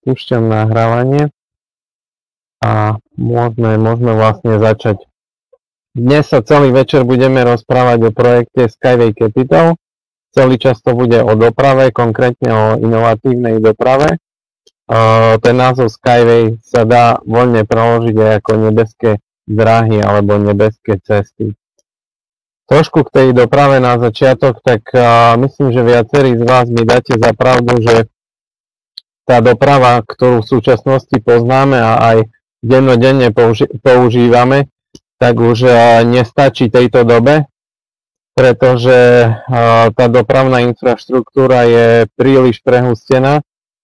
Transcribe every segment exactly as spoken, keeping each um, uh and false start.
Púšťam nahrávanie a môžeme, môžeme vlastne začať. Dnes sa celý večer budeme rozprávať o projekte Skyway Capital. Celý čas to bude o doprave, konkrétne o inovatívnej doprave. Uh, ten názov Skyway sa dá voľne preložiť aj ako nebeské dráhy alebo nebeské cesty. Trošku k tej doprave na začiatok, tak uh, myslím, že viacerí z vás mi dáte za pravdu, že tá doprava, ktorú v súčasnosti poznáme a aj dennodenne použi- používame, tak už uh, nestačí tejto dobe, pretože uh, tá dopravná infraštruktúra je príliš prehustená.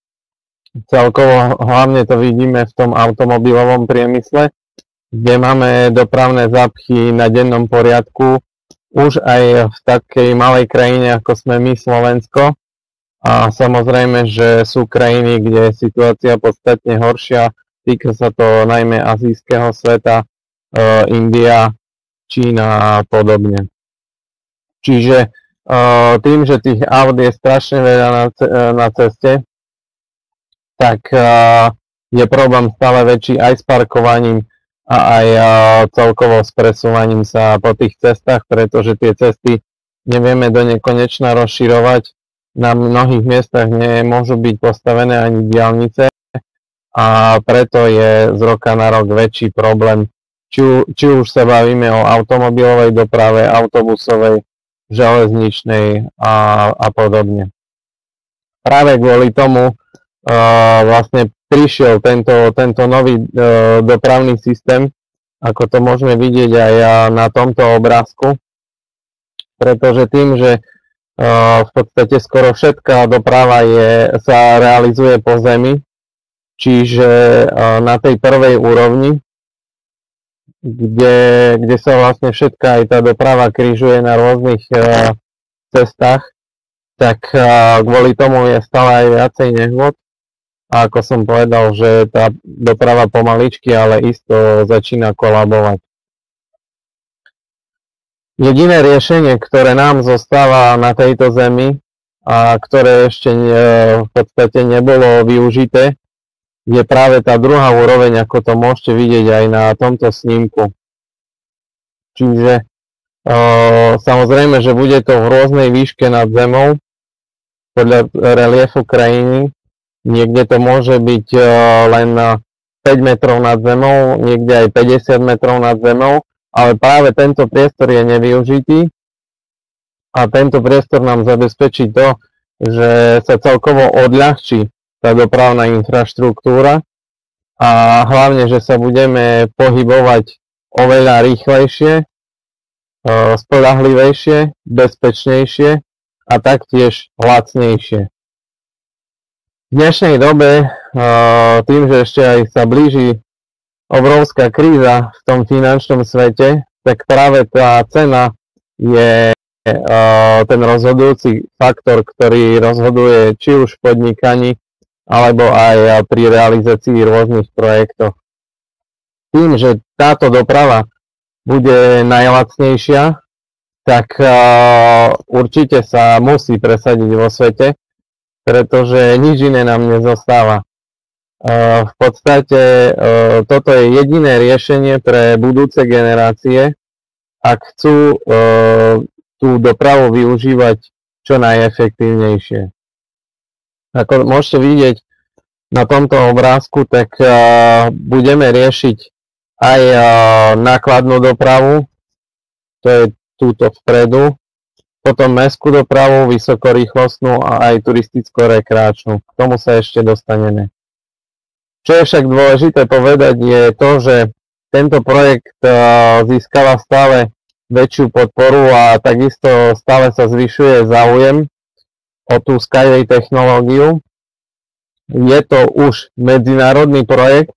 Celkovo hlavne to vidíme v tom automobilovom priemysle, kde máme dopravné zápchy na dennom poriadku, už aj v takej malej krajine, ako sme my, Slovensko. A samozrejme, že sú krajiny, kde je situácia podstatne horšia. Týka sa to najmä azijského sveta, e, India, Čína a podobne. Čiže e, tým, že tých aut je strašne veľa na, na ceste, tak e, je problém stále väčší aj s parkovaním a aj e, celkovo s presúvaním sa po tých cestách, pretože tie cesty nevieme do nekonečna rozširovať. Na mnohých miestach nemôžu byť postavené ani diaľnice a preto je z roka na rok väčší problém. Či, či už sa bavíme o automobilovej doprave, autobusovej, železničnej a, a podobne. Práve kvôli tomu uh, vlastne prišiel tento, tento nový uh, dopravný systém, ako to môžeme vidieť aj na tomto obrázku, pretože tým, že Uh, v podstate skoro všetká doprava je, sa realizuje po zemi, čiže uh, na tej prvej úrovni, kde, kde sa vlastne všetká aj tá doprava križuje na rôznych uh, cestách, tak uh, kvôli tomu je stále aj viacej nehôd. A ako som povedal, že tá doprava pomaličky, ale isto začína kolabovať. Jediné riešenie, ktoré nám zostáva na tejto zemi a ktoré ešte ne, v podstate nebolo využité, je práve tá druhá úroveň, ako to môžete vidieť aj na tomto snímku. Čiže e, samozrejme, že bude to v rôznej výške nad zemou, podľa reliefu krajiny. Niekde to môže byť e, len päť metrov nad zemou, niekde aj päťdesiat metrov nad zemou. Ale práve tento priestor je nevyužitý a tento priestor nám zabezpečí to, že sa celkovo odľahčí tá dopravná infraštruktúra a hlavne, že sa budeme pohybovať oveľa rýchlejšie, spoľahlivejšie, bezpečnejšie a taktiež lacnejšie. V dnešnej dobe, tým, že ešte aj sa blíži obrovská kríza v tom finančnom svete, tak práve tá cena je uh, ten rozhodujúci faktor, ktorý rozhoduje či už v podnikaní, alebo aj pri realizácii rôznych projektov. Tým, že táto doprava bude najlacnejšia, tak uh, určite sa musí presadiť vo svete, pretože nič iné nám nezostáva. V podstate toto je jediné riešenie pre budúce generácie, ak chcú tú dopravu využívať čo najefektívnejšie. Ako môžete vidieť na tomto obrázku, tak budeme riešiť aj nákladnú dopravu, to je túto vpredu, potom mestskú dopravu, vysokorýchlostnú a aj turisticko-rekreačnú. K tomu sa ešte dostaneme. Čo je však dôležité povedať je to, že tento projekt získava stále väčšiu podporu a takisto stále sa zvyšuje záujem o tú Skyway technológiu. Je to už medzinárodný projekt,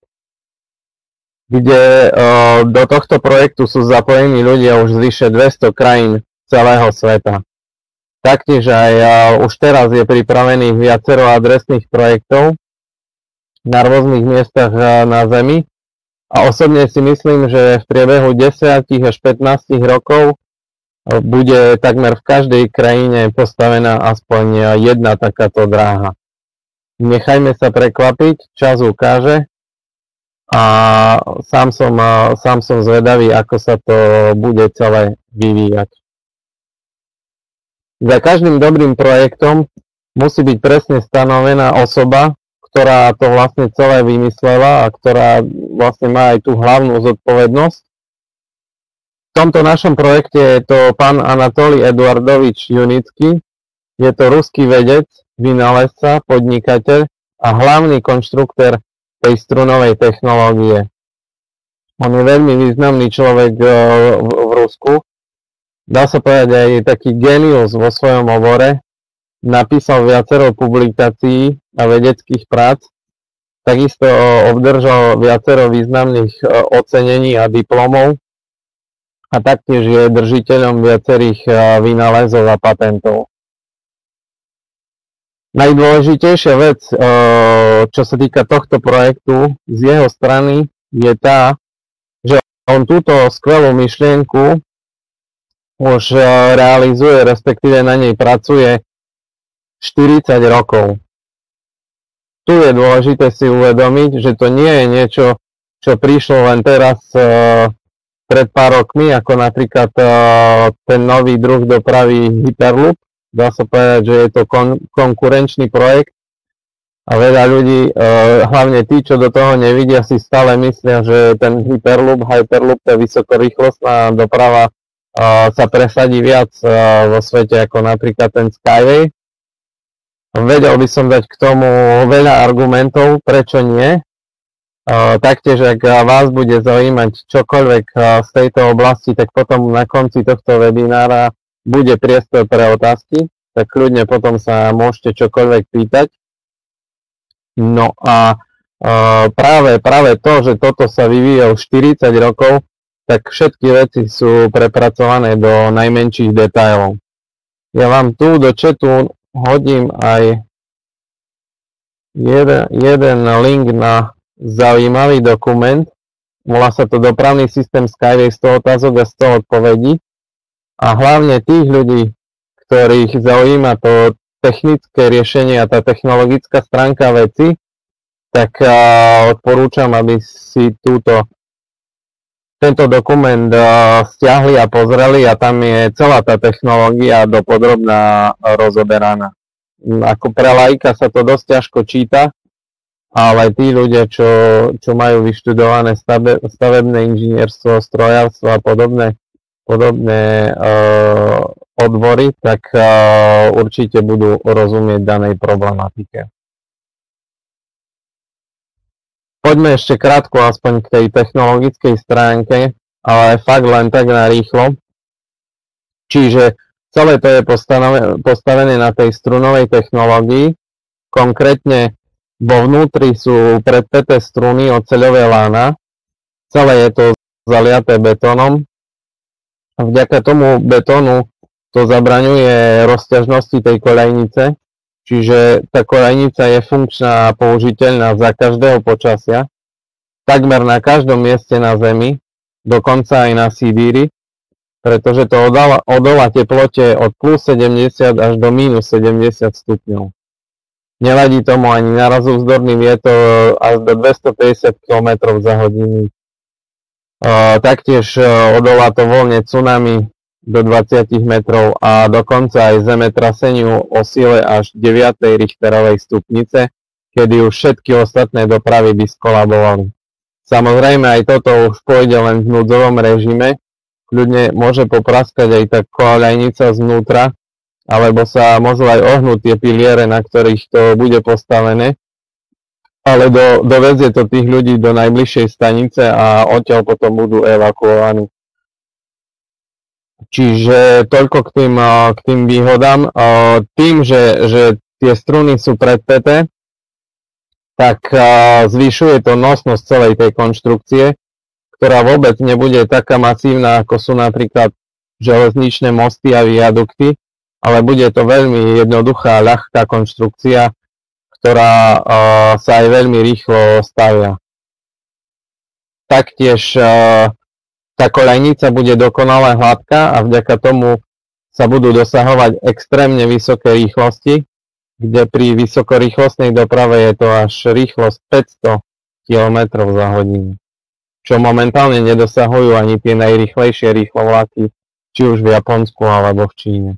kde do tohto projektu sú zapojení ľudia už z vyše dvesto krajín celého sveta. Taktiež aj už teraz je pripravených viacero adresných projektov na rôznych miestach na Zemi a osobne si myslím, že v priebehu desať až pätnásť rokov bude takmer v každej krajine postavená aspoň jedna takáto dráha. nechajme sa prekvapiť, čas ukáže a sám som, sám som zvedavý, ako sa to bude celé vyvíjať. Za každým dobrým projektom musí byť presne stanovená osoba, ktorá to vlastne celé vymyslela a ktorá vlastne má aj tú hlavnú zodpovednosť. V tomto našom projekte je to pán Anatolij Eduardovič Junický. Je to ruský vedec, vynálezca, podnikateľ a hlavný konštruktér tej strunovej technológie. On je veľmi významný človek v Rusku. Dá sa povedať aj taký génius vo svojom obore. Napísal viacero publikácií a vedeckých prác, takisto obdržal viacero významných ocenení a diplomov a taktiež je držiteľom viacerých vynálezov a patentov. Najdôležitejšia vec, čo sa týka tohto projektu z jeho strany, je tá, že on túto skvelú myšlienku už realizuje, respektíve na nej pracuje štyridsať rokov. Tu je dôležité si uvedomiť, že to nie je niečo, čo prišlo len teraz e, pred pár rokmi, ako napríklad e, ten nový druh dopravy Hyperloop. Dá sa povedať, že je to kon- konkurenčný projekt a veľa ľudí, e, hlavne tí, čo do toho nevidia, si stále myslia, že ten Hyperloop, Hyperloop, tá vysokorýchlostná doprava e, sa presadí viac e, vo svete ako napríklad ten Skyway. Vedel by som dať k tomu veľa argumentov, prečo nie. Taktiež, ak vás bude zaujímať čokoľvek z tejto oblasti, tak potom na konci tohto webinára bude priestor pre otázky, tak kľudne potom sa môžete čokoľvek pýtať. No a práve, práve to, že toto sa vyvíja už štyridsať rokov, tak všetky veci sú prepracované do najmenších detailov. Ja vám tu do chatu hodím aj jeden, jeden link na zaujímavý dokument. Volá sa to Dopravný systém Skyway, sto otázok a sto odpovedí. A hlavne tých ľudí, ktorých zaujíma to technické riešenie a tá technologická stránka veci, tak uh, odporúčam, aby si túto tento dokument uh, stiahli a pozreli a tam je celá tá technológia dopodrobná rozoberaná. Ako pre laika sa to dosť ťažko číta, ale tí ľudia, čo, čo majú vyštudované stave, stavebné inžinierstvo, strojárstvo a podobné, podobné uh, odbory, tak uh, určite budú rozumieť danej problematike. Poďme ešte krátko aspoň k tej technologickej stránke, ale fakt len tak na rýchlo. Čiže celé to je postavené na tej strunovej technológii. Konkrétne vo vnútri sú predpäté struny oceľové lána. Celé je to zaliaté betónom. A vďaka tomu betónu to zabraňuje rozťažnosti tej koľajnice. Čiže tá koľajnica je funkčná a použiteľná za každého počasia, takmer na každom mieste na Zemi, dokonca aj na Sibíri, pretože to odolá, odolá teplote od plus sedemdesiat až do mínus sedemdesiat stupňov. Nevadí tomu ani narazovzdorný vietor až do dvestopäťdesiat kilometrov za hodinu. Taktiež odolá to voľne tsunami do dvadsať metrov a dokonca aj zemetraseniu o sile až deviatej richterovej stupnice, kedy už všetky ostatné dopravy by skolabovali. Samozrejme aj toto už pôjde len v núdzovom režime, kľudne môže popraskať aj tá koľajnica znútra, alebo sa môžu aj ohnúť tie piliere, na ktorých to bude postavené, ale do, dovezie to tých ľudí do najbližšej stanice a odtiaľ potom budú evakuovaní. Čiže toľko k tým, k tým výhodám. Tým, že, že tie struny sú predpäté, tak zvyšuje to nosnosť celej tej konštrukcie, ktorá vôbec nebude taká masívna, ako sú napríklad železničné mosty a viadukty, ale bude to veľmi jednoduchá, ľahká konštrukcia, ktorá sa aj veľmi rýchlo stavia. Taktiež tá koľajnica bude dokonale hladká a vďaka tomu sa budú dosahovať extrémne vysoké rýchlosti. kde pri vysokorýchlostnej doprave je to až rýchlosť päťsto kilometrov za hodinu, čo momentálne nedosahujú ani tie najrýchlejšie rýchlovlaky, či už v Japonsku alebo v Číne.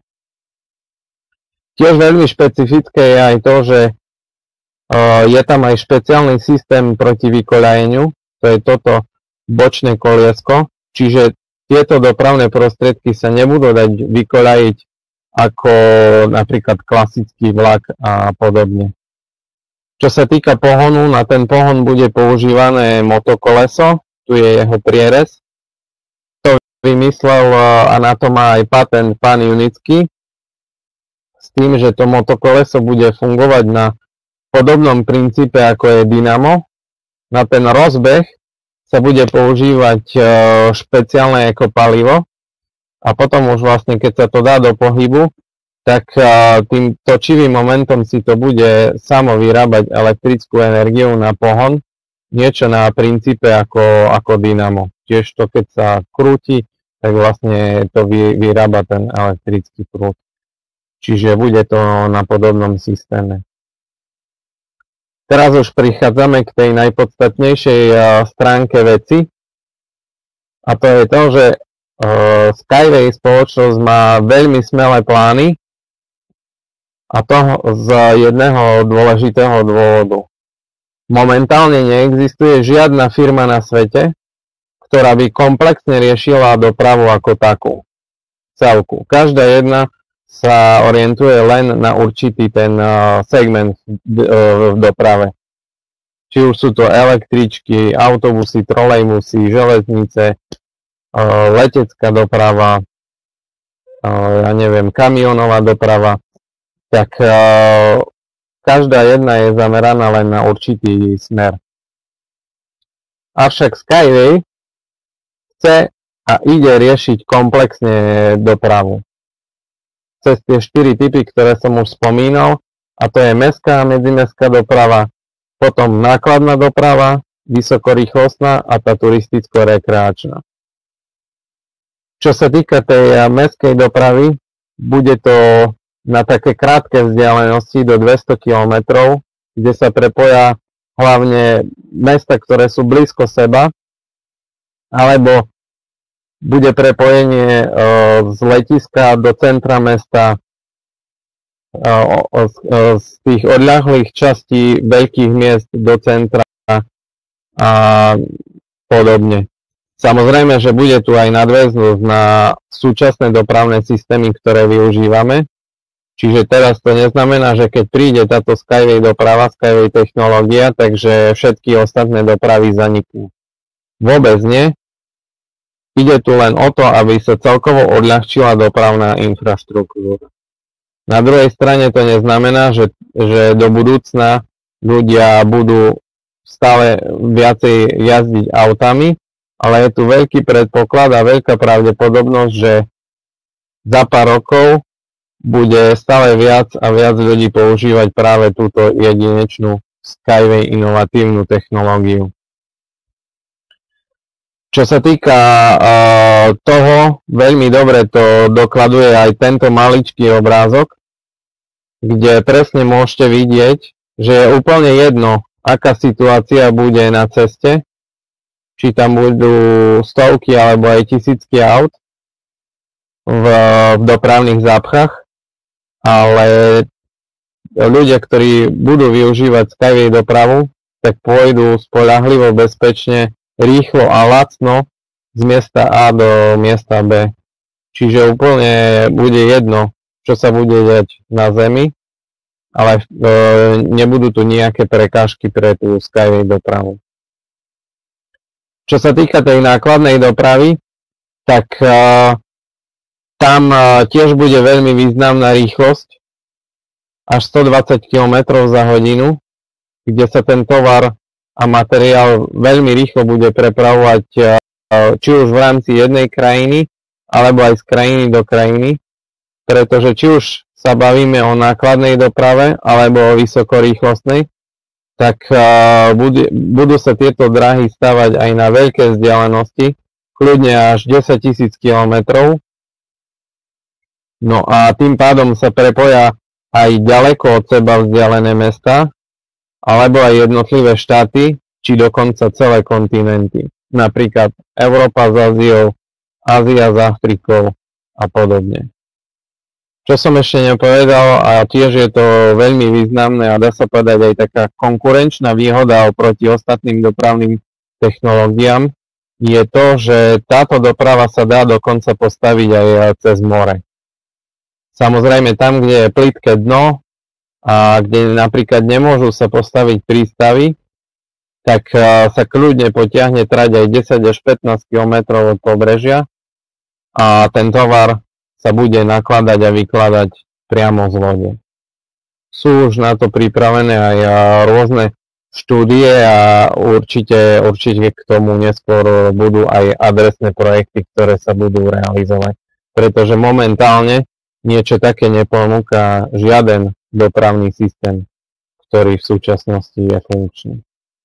Tiež veľmi špecifické je aj to, že uh, je tam aj špeciálny systém proti vykoľajeniu, to je toto bočné koliesko, čiže tieto dopravné prostriedky sa nebudú dať vykoľajiť ako napríklad klasický vlak a podobne. Čo sa týka pohonu, na ten pohon bude používané motokoleso, tu je jeho prierez. To vymyslel a na to má aj patent pán Junický, s tým, že to motokoleso bude fungovať na podobnom princípe ako je dynamo. Na ten rozbeh sa bude používať špeciálne ekopalivo a potom už vlastne keď sa to dá do pohybu, tak tým točivým momentom si to bude samo vyrábať elektrickú energiu na pohon, niečo na princípe ako, ako dynamo. Tiež to keď sa krúti, tak vlastne to vy, vyrába ten elektrický prúd. Čiže bude to na podobnom systéme. Teraz už prichádzame k tej najpodstatnejšej stránke veci. A to je to, že Skyway spoločnosť má veľmi smelé plány. A to z jedného dôležitého dôvodu. Momentálne neexistuje žiadna firma na svete, ktorá by komplexne riešila dopravu ako takú. Celku. Každá jedna sa orientuje len na určitý ten segment v doprave. Či už sú to električky, autobusy, trolejbusy, železnice, letecká doprava, ja neviem, kamionová doprava, tak každá jedna je zameraná len na určitý smer. Avšak Skyway chce a ide riešiť komplexne dopravu. Cez tie štyri typy, ktoré som už spomínal, a to je mestská a medzimestská doprava, potom nákladná doprava, vysokorýchlostná a tá turisticko-rekreačná. Čo sa týka tej mestskej dopravy, bude to na také krátke vzdialenosti do dvesto kilometrov, kde sa prepoja hlavne mesta, ktoré sú blízko seba, alebo bude prepojenie z letiska do centra mesta, z tých odľahlých častí veľkých miest do centra a podobne. Samozrejme, že bude tu aj nadväznosť na súčasné dopravné systémy, ktoré využívame. Čiže teraz to neznamená, že keď príde táto Skyway doprava, Skyway technológia, takže všetky ostatné dopravy zaniknú. Vôbec nie. Ide tu len o to, aby sa celkovo odľahčila dopravná infraštruktúra. Na druhej strane to neznamená, že, že do budúcna ľudia budú stále viacej jazdiť autami, ale je tu veľký predpoklad a veľká pravdepodobnosť, že za pár rokov bude stále viac a viac ľudí používať práve túto jedinečnú Skyway inovatívnu technológiu. Čo sa týka uh, toho, veľmi dobre to dokladuje aj tento maličký obrázok, kde presne môžete vidieť, že je úplne jedno, aká situácia bude na ceste, či tam budú stovky alebo aj tisícky aut v, v dopravných zápchách, ale ľudia, ktorí budú využívať Skyway dopravu, tak pôjdu spoľahlivo, bezpečne, rýchlo a lacno z miesta A do miesta B. Čiže úplne bude jedno, čo sa bude diať na Zemi, ale e, nebudú tu nejaké prekážky pre tú Skyway dopravu. Čo sa týka tej nákladnej dopravy, tak e, tam e, tiež bude veľmi významná rýchlosť, až stodvadsať kilometrov za hodinu, kde sa ten tovar a materiál veľmi rýchlo bude prepravovať či už v rámci jednej krajiny, alebo aj z krajiny do krajiny, pretože či už sa bavíme o nákladnej doprave, alebo o vysokorýchlostnej, tak bude, budú sa tieto dráhy stavať aj na veľké vzdialenosti, kľudne až desaťtisíc kilometrov. No a tým pádom sa prepoja aj ďaleko od seba vzdialené mestá, alebo aj jednotlivé štáty, či dokonca celé kontinenty. Napríklad Európa s Áziou, Ázia s Afrikou a podobne. Čo som ešte nepovedal, a tiež je to veľmi významné a dá sa povedať aj taká konkurenčná výhoda oproti ostatným dopravným technológiám, je to, že táto doprava sa dá dokonca postaviť aj cez more. Samozrejme tam, kde je plitké dno a kde napríklad nemôžu sa postaviť prístavy, tak sa kľudne potiahne trať aj desať až pätnásť kilometrov od pobrežia a ten tovar sa bude nakladať a vykladať priamo z lode. Sú už na to pripravené aj rôzne štúdie a určite, určite k tomu neskôr budú aj adresné projekty, ktoré sa budú realizovať. Pretože momentálne niečo také neponúka žiaden dopravný systém, ktorý v súčasnosti je funkčný.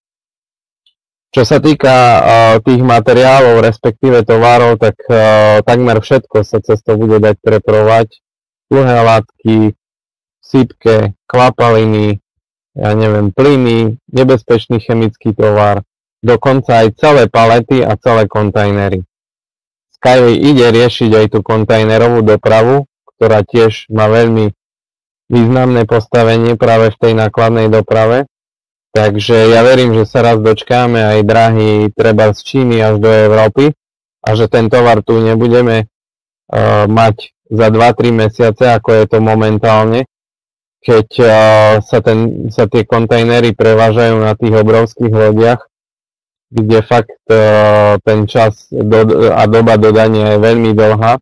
Čo sa týka uh, tých materiálov, respektíve tovarov, tak uh, takmer všetko sa cez to bude dať prepravovať. Tuhé látky, sypke, kvapaliny, ja neviem, plyny, nebezpečný chemický tovar, dokonca aj celé palety a celé kontajnery. Skyway ide riešiť aj tú kontajnerovú dopravu, ktorá tiež má veľmi významné postavenie práve v tej nákladnej doprave. Takže ja verím, že sa raz dočkáme aj dráhy treba z Číny až do Európy a že ten tovar tu nebudeme uh, mať za dva tri mesiace, ako je to momentálne, keď uh, sa, ten, sa tie kontajnery prevážajú na tých obrovských lodiach, kde fakt uh, ten čas do, a doba dodania je veľmi dlhá,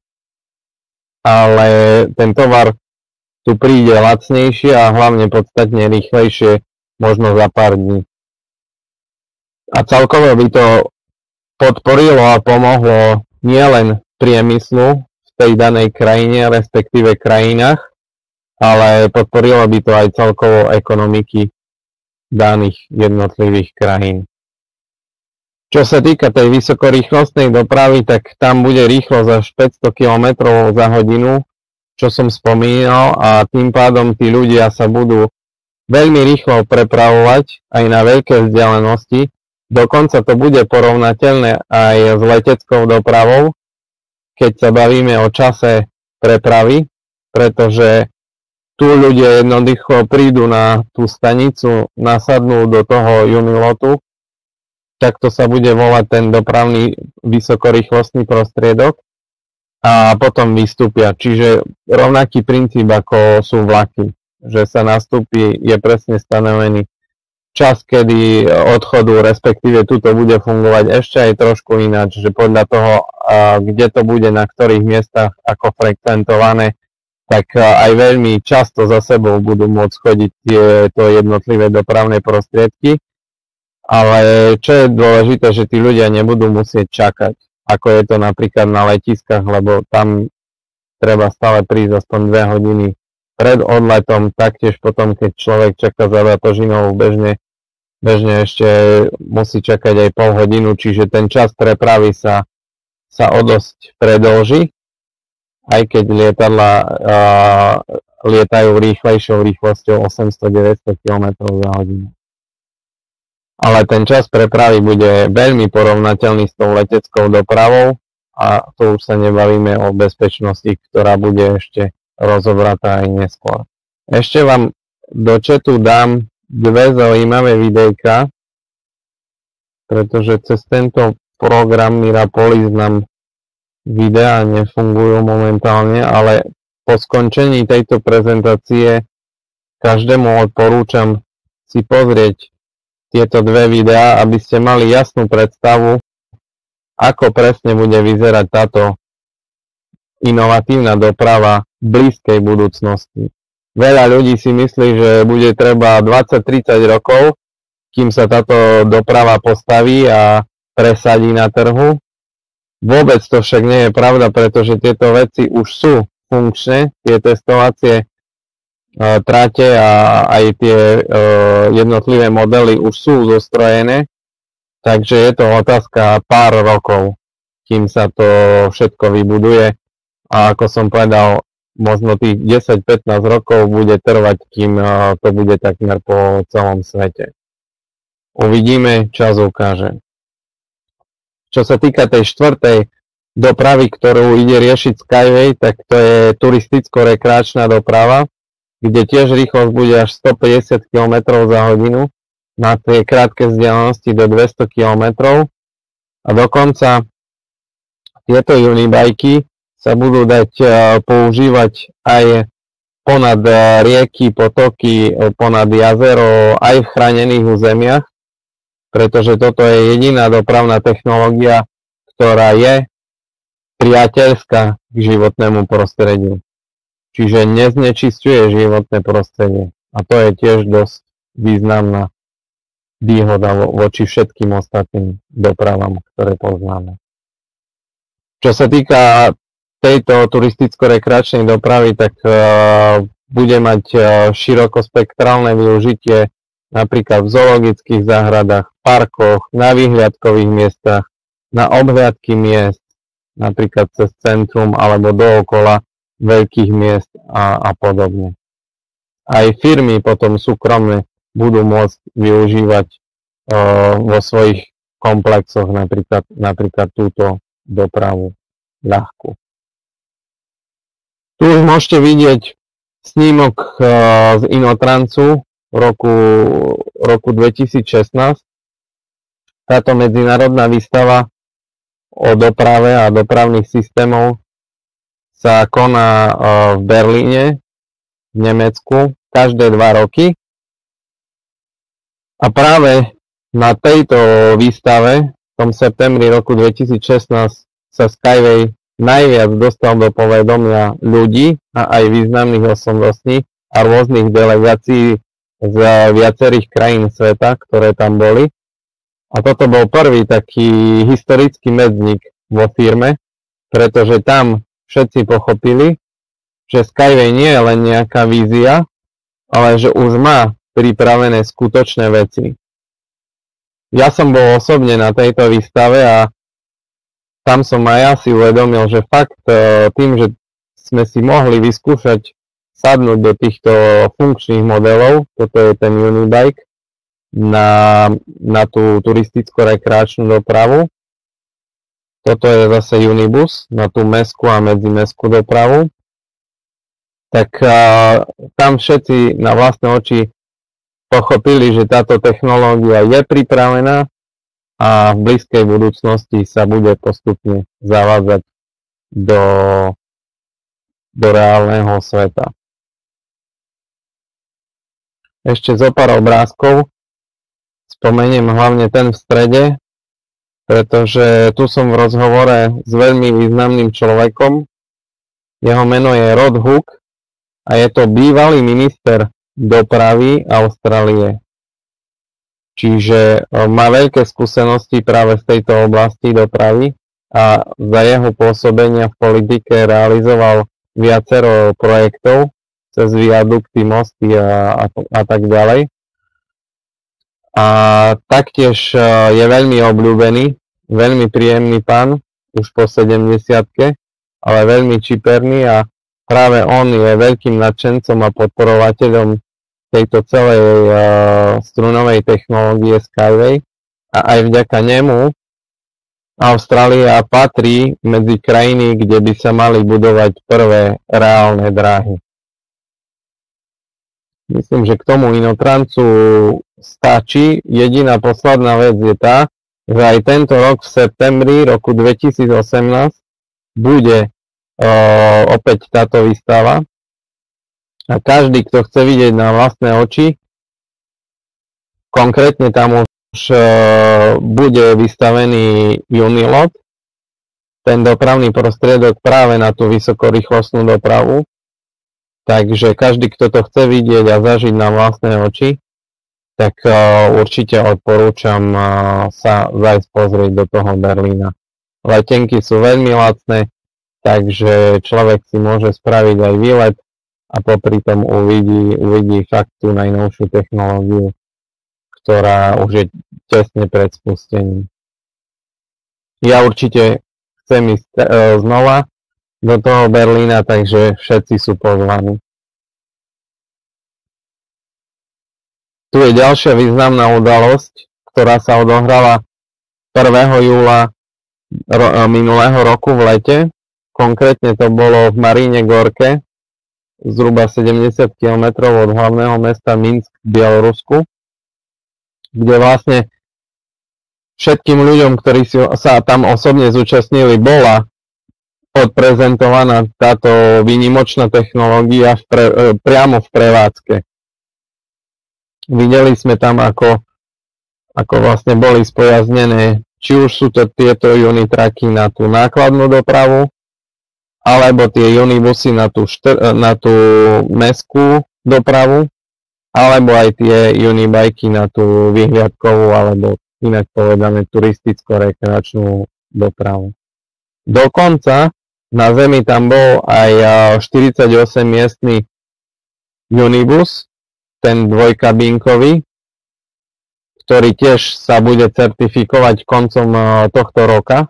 ale ten tovar tu príde lacnejšie a hlavne podstatne rýchlejšie, možno za pár dní. A celkovo by to podporilo a pomohlo nielen priemyslu v tej danej krajine, respektíve krajinách, ale podporilo by to aj celkovo ekonomiky daných jednotlivých krajín. Čo sa týka tej vysokorýchlostnej dopravy, tak tam bude rýchlosť až päťsto kilometrov za hodinu, čo som spomínal, a tým pádom tí ľudia sa budú veľmi rýchlo prepravovať aj na veľké vzdialenosti. Dokonca to bude porovnateľné aj s leteckou dopravou, keď sa bavíme o čase prepravy, pretože tu ľudia jednoducho prídu na tú stanicu, nasadnú do toho Unilotu, takto sa bude volať ten dopravný vysokorýchlostný prostriedok a potom vystúpia. Čiže rovnaký princíp, ako sú vlaky, že sa nastúpi, je presne stanovený čas, kedy odchodu, respektíve tuto bude fungovať ešte aj trošku ináč, že podľa toho, kde to bude, na ktorých miestach, ako frekventované, tak aj veľmi často za sebou budú môcť chodiť tieto jednotlivé dopravné prostriedky. Ale čo je dôležité, že tí ľudia nebudú musieť čakať, ako je to napríklad na letiskách, lebo tam treba stále prísť aspoň dve hodiny pred odletom, taktiež potom, keď človek čaká za batožinou, bežne, bežne ešte musí čakať aj pol hodinu, čiže ten čas prepravy sa, sa o dosť predĺži, aj keď lietadla uh, lietajú rýchlejšou rýchlosťou osemsto deväťsto kilometrov za hodinu. Ale ten čas prepravy bude veľmi porovnateľný s tou leteckou dopravou a tu už sa nebavíme o bezpečnosti, ktorá bude ešte rozobratá aj neskôr. Ešte vám do chatu dám dve zaujímavé videjka, pretože cez tento program Mirapolis nám videá nefungujú momentálne, ale po skončení tejto prezentácie každému odporúčam si pozrieť tieto dve videá, aby ste mali jasnú predstavu, ako presne bude vyzerať táto inovatívna doprava v blízkej budúcnosti. Veľa ľudí si myslí, že bude treba dvadsať tridsať rokov, kým sa táto doprava postaví a presadí na trhu. Vôbec to však nie je pravda, pretože tieto veci už sú funkčné, tie testovacie e, trate a aj tie e, jednotlivé modely už sú zostrojené, takže je to otázka pár rokov, kým sa to všetko vybuduje. A ako som povedal, možno tých desať pätnásť rokov bude trvať, kým to bude takmer po celom svete. Uvidíme, čas ukáže. Čo sa týka tej štvrtej dopravy, ktorú ide riešiť Skyway, tak to je turisticko-rekreačná doprava, kde tiež rýchlosť bude až stopäťdesiat kilometrov za hodinu na tie krátke vzdialenosti do dvesto kilometrov. A dokonca tieto unibajky sa budú dať používať aj ponad rieky, potoky, ponad jazero, aj v chránených územiach, pretože toto je jediná dopravná technológia, ktorá je priateľská k životnému prostrediu. Čiže neznečisťuje životné prostredie. A to je tiež dosť významná výhoda voči všetkým ostatným dopravám, ktoré poznáme. Čo sa týka tejto turisticko-rekreačnej dopravy, tak uh, bude mať uh, širokospektrálne využitie napríklad v zoologických záhradách, parkoch, na výhliadkových miestach, na obhliadky miest, napríklad cez centrum alebo dookola veľkých miest a, a podobne. Aj firmy potom súkromné budú môcť využívať uh, vo svojich komplexoch napríklad, napríklad túto dopravu ľahkú. Tu už môžete vidieť snímok uh, z Inotransu roku, roku dvetisícšestnásť. Táto medzinárodná výstava o doprave a dopravných systémov sa koná uh, v Berlíne, v Nemecku, každé dva roky. A práve na tejto výstave v tom septembri roku dvetisícšestnásť sa Skyway najviac dostal do povedomia ľudí a aj významných osobností a rôznych delegácií z viacerých krajín sveta, ktoré tam boli. A toto bol prvý taký historický medzník vo firme, pretože tam všetci pochopili, že Skyway nie je len nejaká vízia, ale že už má pripravené skutočné veci. Ja som bol osobne na tejto výstave a tam som aj ja si uvedomil, že fakt tým, že sme si mohli vyskúšať sadnúť do týchto funkčných modelov, toto je ten Unibike, na, na tú turisticko-rekreačnú dopravu. Toto je zase Unibus, na tú mestskú a medzimestskú dopravu. Tak a, tam všetci na vlastné oči pochopili, že táto technológia je pripravená a v blízkej budúcnosti sa bude postupne zavádzať do, do reálneho sveta. Ešte zo pár obrázkov. Spomeniem hlavne ten v strede, pretože tu som v rozhovore s veľmi významným človekom. Jeho meno je Rod Hook a je to bývalý minister dopravy Austrálie. Čiže má veľké skúsenosti práve z tejto oblasti dopravy a za jeho pôsobenia v politike realizoval viacero projektov cez viadukty, mosty a, a, a tak ďalej. A taktiež je veľmi obľúbený, veľmi príjemný pán, už po sedemdesiatke, ale veľmi čiperný a práve on je veľkým nadšencom a podporovateľom tejto celej uh, strunovej technológie Skyway a aj vďaka nemu Austrália patrí medzi krajiny, kde by sa mali budovať prvé reálne dráhy. Myslím, že k tomu Inotransu stačí. Jediná posledná vec je tá, že aj tento rok v septembri roku dvetisícosemnásť bude uh, opäť táto výstava. A každý, kto chce vidieť na vlastné oči, konkrétne tam už e, bude vystavený Unilot, ten dopravný prostriedok práve na tú vysokorýchlostnú dopravu. Takže každý, kto to chce vidieť a zažiť na vlastné oči, tak e, určite odporúčam e, sa zajsť pozrieť do toho Berlína. Letenky sú veľmi lacné, takže človek si môže spraviť aj výlet a popri tom uvidí, uvidí fakt tú najnovšiu technológiu, ktorá už je tesne pred spustením. Ja určite chcem ísť e, znova do toho Berlína, takže všetci sú pozvaní. Tu je ďalšia významná udalosť, ktorá sa odohrala prvého júla ro- minulého roku v lete. Konkrétne to bolo v Maríne Gorke, zhruba sedemdesiat kilometrov od hlavného mesta Minsk v Bielorusku, kde vlastne všetkým ľuďom, ktorí si sa tam osobne zúčastnili, bola odprezentovaná táto výnimočná technológia v pre, priamo v prevádzke. Videli sme tam, ako, ako vlastne boli spojaznené, či už sú to tieto unitraky na tú nákladnú dopravu, alebo tie unibusy na tú, štr, na tú mestskú dopravu, alebo aj tie unibajky na tú vyhliadkovú, alebo inak povedané turisticko-rekreačnú dopravu. Dokonca na zemi tam bol aj štyridsaťosem miestny unibus, ten dvojkabínkový, ktorý tiež sa bude certifikovať koncom tohto roka.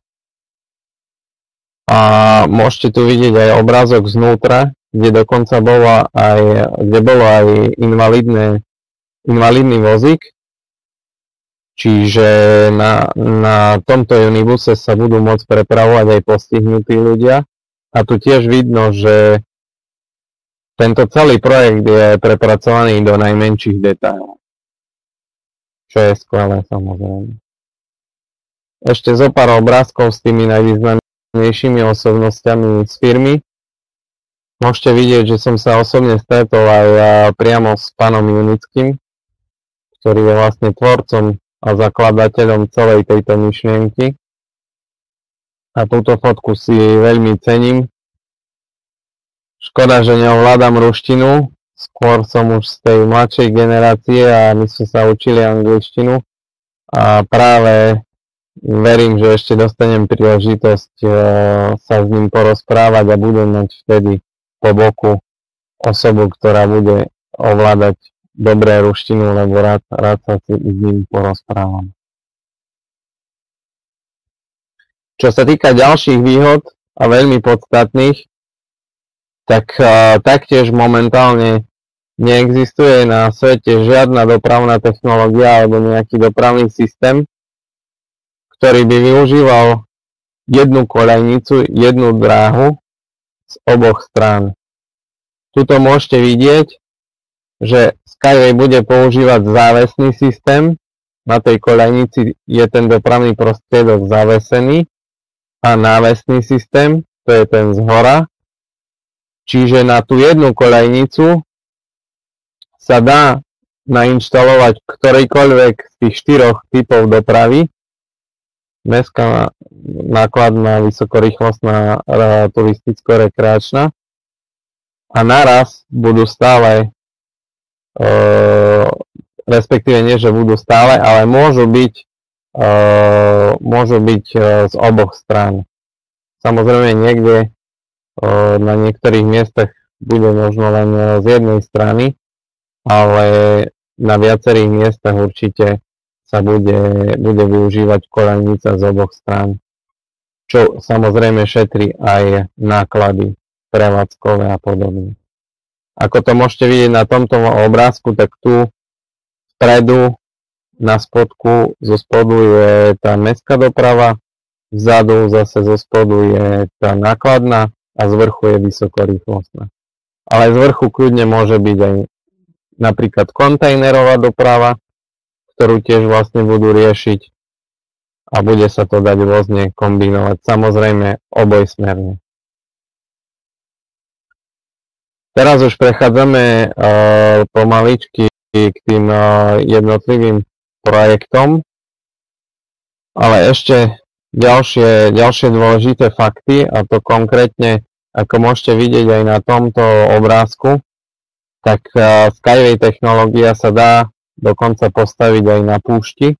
A môžete tu vidieť aj obrázok znútra, kde dokonca bolo aj, kde bolo aj invalidné, invalidný vozík. Čiže na, na tomto unibuse sa budú môcť prepravovať aj postihnutí ľudia. A tu tiež vidno, že tento celý projekt je prepracovaný do najmenších detailov. Čo je skvelé, samozrejme. Ešte zo pár obrázkov s tými najvýznamnejšími osobnostiami z firmy. Môžete vidieť, že som sa osobne stretol aj priamo s pánom Junickým, ktorý je vlastne tvorcom a zakladateľom celej tejto myšlienky. A túto fotku si veľmi cením. Škoda, že neovládam ruštinu, skôr som už z tej mladšej generácie a my sme sa učili angličtinu a práve verím, že ešte dostanem príležitosť sa s ním porozprávať a budem mať vtedy po boku osobu, ktorá bude ovládať dobré ruštinu, lebo rád, rád sa s ním porozprávam. Čo sa týka ďalších výhod a veľmi podstatných, tak uh, taktiež momentálne neexistuje na svete žiadna dopravná technológia alebo nejaký dopravný systém, ktorý by využíval jednu koľajnicu, jednu dráhu z oboch strán. Tuto môžete vidieť, že Skyway bude používať závesný systém. Na tej koľajnici je ten dopravný prostriedok zavesený a návesný systém, to je ten zhora. Čiže na tú jednu koľajnicu sa dá nainštalovať ktorýkoľvek z tých štyroch typov dopravy. Mestská, nákladná, vysokorýchlostná, turisticko-rekreačná. A naraz budú stále, e, respektíve nie, že budú stále, ale môžu byť, e, môžu byť e, z oboch strán. Samozrejme niekde na niektorých miestach bude možno len z jednej strany, ale na viacerých miestach určite sa bude, bude využívať koľajnica z oboch strán, čo samozrejme šetrí aj náklady prevádzkové a podobne. Ako to môžete vidieť na tomto obrázku, tak tu vpredu na spodku zo spodu je tá mestská doprava, vzadu zase zo spodu je tá nákladná a z vrchu je vysokorýchlostná. Ale z vrchu kľudne môže byť aj napríklad kontajnerová doprava, ktorú tiež vlastne budú riešiť a bude sa to dať rôzne kombinovať. Samozrejme obojsmerne. Teraz už prechádzame uh, pomaličky k tým uh, jednotlivým projektom, ale ešte ďalšie, ďalšie dôležité fakty, a to konkrétne, ako môžete vidieť aj na tomto obrázku, tak uh, Skyway technológia sa dá dokonca postaviť aj na púšti.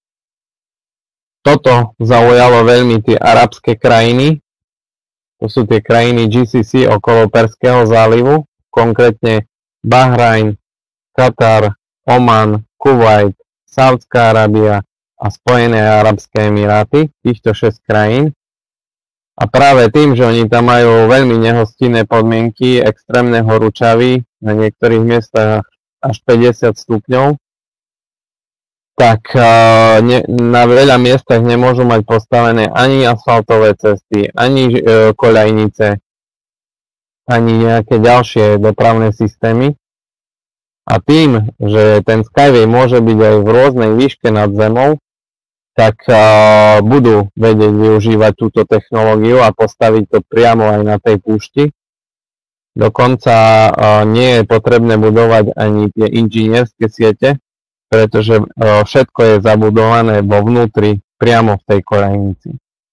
Toto zaujalo veľmi tie arabské krajiny. To sú tie krajiny G C C okolo Perského zálivu, konkrétne Bahrajn, Katar, Oman, Kuvajt, Saudská Arábia a Spojené arabské emiráty, týchto šesť krajín. A práve tým, že oni tam majú veľmi nehostinné podmienky, extrémne horúčavy, na niektorých miestach až päťdesiat stupňov, tak uh, ne, na veľa miestach nemôžu mať postavené ani asfaltové cesty, ani uh, koľajnice, ani nejaké ďalšie dopravné systémy. A tým, že ten Skyway môže byť aj v rôznej výške nad zemou, tak uh, budú vedieť využívať túto technológiu a postaviť to priamo aj na tej púšti. Dokonca uh, nie je potrebné budovať ani tie inžinierské siete, pretože uh, všetko je zabudované vo vnútri, priamo v tej koľajnici.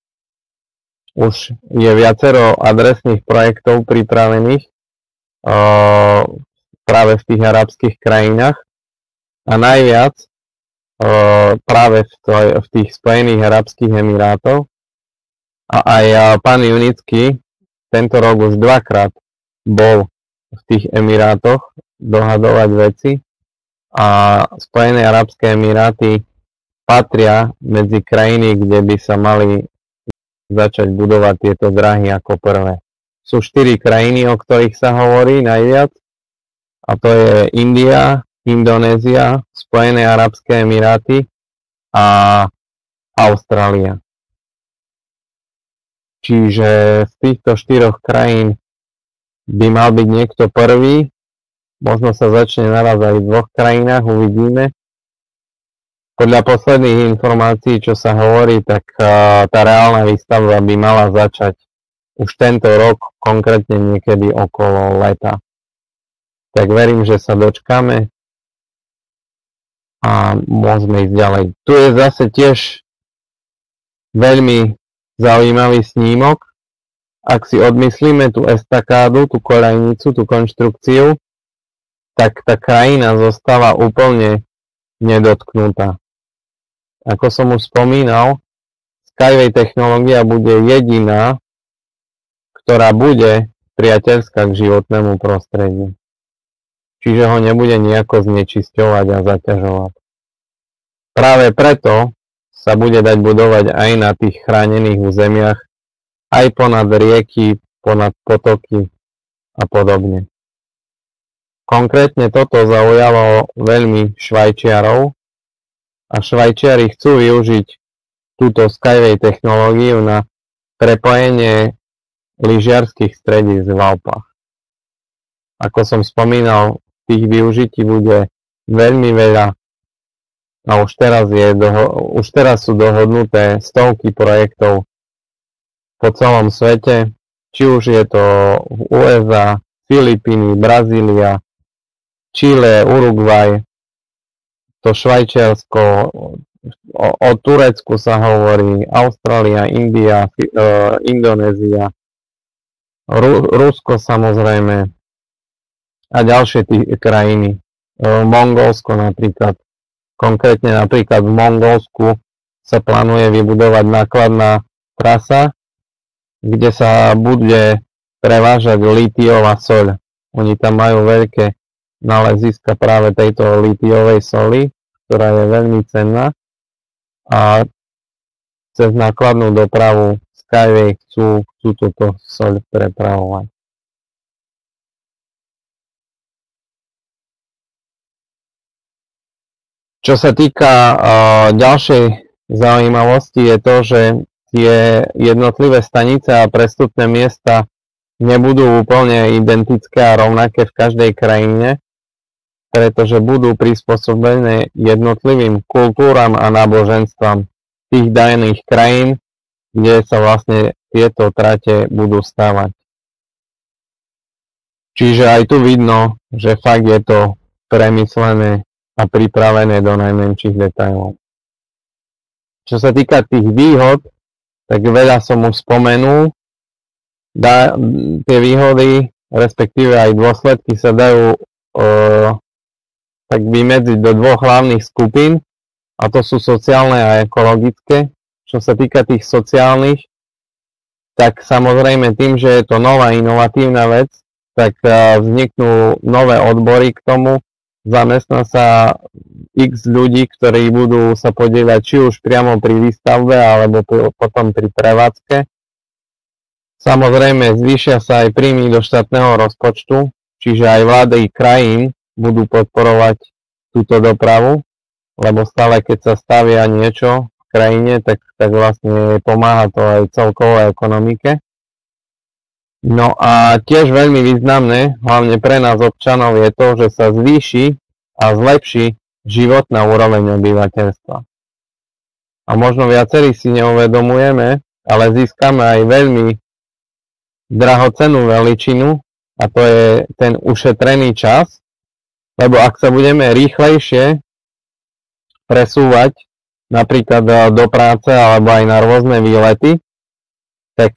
Už je viacero adresných projektov pripravených uh, práve v tých arabských krajinách a najviac uh, práve v, to, v tých Spojených arabských emirátoch. A aj uh, pán Junický tento rok už dvakrát bol v tých emirátoch dohadovať veci a Spojené arabské emiráty patria medzi krajiny, kde by sa mali začať budovať tieto dráhy ako prvé. Sú štyri krajiny, o ktorých sa hovorí najviac, a to je India, Indonézia, Spojené arabské emiráty a Austrália. Čiže z týchto štyroch krajín by mal byť niekto prvý. Možno sa začne naraz aj v dvoch krajinách, uvidíme. Podľa posledných informácií, čo sa hovorí, tak uh, tá reálna výstavba by mala začať už tento rok, konkrétne niekedy okolo leta. Tak verím, že sa dočkáme a môžeme ísť ďalej. Tu je zase tiež veľmi zaujímavý snímok. Ak si odmyslíme tú estakádu, tú koľajnicu, tú konštrukciu, tak tá krajina zostáva úplne nedotknutá. Ako som už spomínal, Skyway technológia bude jediná, ktorá bude priateľská k životnému prostrediu. Čiže ho nebude nejako znečisťovať a zaťažovať. Práve preto sa bude dať budovať aj na tých chránených územiach, aj ponad rieky, ponad potoky a podobne. Konkrétne toto zaujalo veľmi Švajčiarov a Švajčiari chcú využiť túto Skyway technológiu na prepojenie lyžiarskych stredísk v Alpách. Ako som spomínal, tých využití bude veľmi veľa a už teraz, je doho- už teraz sú dohodnuté stovky projektov po celom svete, či už je to v ú es á, Filipíny, Brazília, Čile, Uruguay, to Švajčiarsko, o, o Turecku sa hovorí, Austrália, India, fi, uh, Indonézia, Ru, Rusko samozrejme a ďalšie tí krajiny, uh, Mongolsko napríklad. Konkrétne napríklad v Mongolsku sa plánuje vybudovať nákladná trasa, kde sa bude prevážať litiová soľ. Oni tam majú veľké náleziska práve tejto litiovej soli, ktorá je veľmi cenná a cez nákladnú dopravu Skyway chcú, chcú túto soľ prepravovať. Čo sa týka uh, ďalšej zaujímavosti je to, že tie jednotlivé stanice a prestupné miesta nebudú úplne identické a rovnaké v každej krajine, pretože budú prispôsobené jednotlivým kultúram a náboženstvám tých daných krajín, kde sa vlastne tieto trate budú stavať. Čiže aj tu vidno, že fakt je to premyslené a pripravené do najmenších detailov. Čo sa týka tých výhod, tak veľa som už spomenul. Dá, tie výhody, respektíve aj dôsledky sa dajú uh, tak vymedziť do dvoch hlavných skupín, a to sú sociálne a ekologické. Čo sa týka tých sociálnych, tak samozrejme tým, že je to nová inovatívna vec, tak uh, vzniknú nové odbory k tomu, zamestná sa x ľudí, ktorí budú sa podieľať či už priamo pri výstavbe, alebo potom pri prevádzke. Samozrejme, zvýšia sa aj príjmy do štátneho rozpočtu, čiže aj vlády krajín budú podporovať túto dopravu, lebo stále keď sa stavia niečo v krajine, tak, tak vlastne pomáha to aj celkovej ekonomike. No a tiež veľmi významné, hlavne pre nás občanov, je to, že sa zvýši a zlepší životná úroveň obyvateľstva. A možno viacerí si neuvedomujeme, ale získame aj veľmi drahocennú veličinu, a to je ten ušetrený čas, lebo ak sa budeme rýchlejšie presúvať napríklad do práce alebo aj na rôzne výlety, tak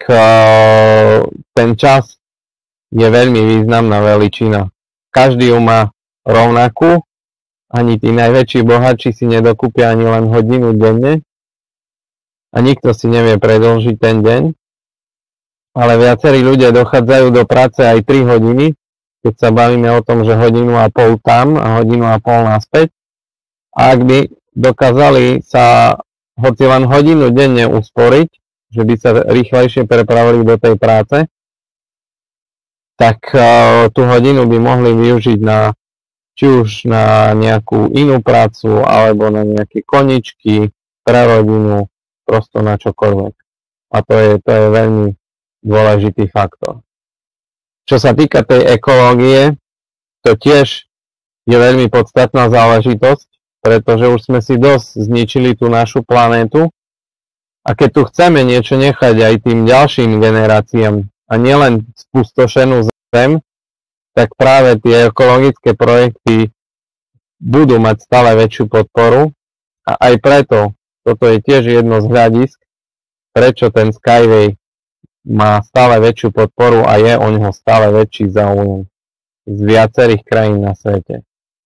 ten čas je veľmi významná veličina. Každý ju má rovnakú, ani tí najväčší bohatší si nedokúpia ani len hodinu denne a nikto si nevie predĺžiť ten deň, ale viacerí ľudia dochádzajú do práce aj tri hodiny, keď sa bavíme o tom, že hodinu a pol tam a hodinu a pol naspäť. A ak by dokázali sa hoci len hodinu denne usporiť, že by sa rýchlejšie prepravili do tej práce, tak uh, tú hodinu by mohli využiť na či už na nejakú inú prácu, alebo na nejaké koničky, pre rodinu, prosto na čokoľvek. A to je, to je veľmi dôležitý faktor. Čo sa týka tej ekológie, to tiež je veľmi podstatná záležitosť, pretože už sme si dosť zničili tú našu planétu a keď tu chceme niečo nechať aj tým ďalším generáciám a nielen spustošenú zem, tak práve tie ekologické projekty budú mať stále väčšiu podporu a aj preto toto je tiež jedno z hľadisk, prečo ten Skyway má stále väčšiu podporu a je o ňoho stále väčší záujem z viacerých krajín na svete.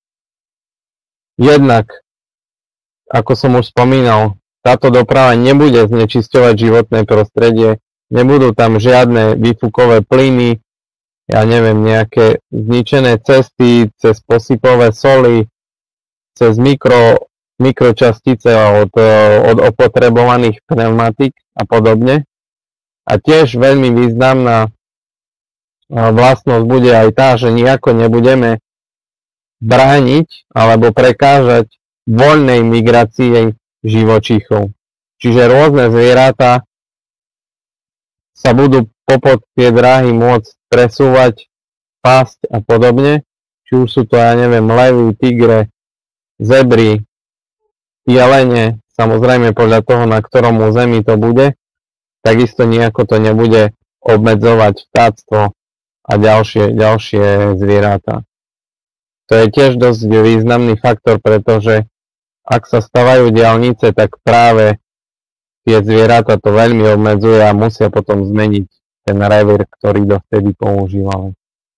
Jednak, ako som už spomínal, táto doprava nebude znečisťovať životné prostredie, nebudú tam žiadne výfukové plyny, ja neviem, nejaké zničené cesty cez posypové soly, cez mikro, mikročastice od, od opotrebovaných pneumatik a podobne. A tiež veľmi významná vlastnosť bude aj tá, že nejako nebudeme brániť alebo prekážať voľnej migrácii živočíchov. Čiže rôzne zvieratá sa budú popod tie dráhy môcť presúvať, pásť a podobne. Či už sú to, ja neviem, levy, tigre, zebry, jelene, samozrejme podľa toho, na ktorom území to bude, takisto nejako to nebude obmedzovať vtáctvo a ďalšie, ďalšie zvieratá. To je tiež dosť významný faktor, pretože ak sa stavajú diaľnice, tak práve tie zvieratá to veľmi obmedzuje a musia potom zmeniť ten revír, ktorý dovtedy používali.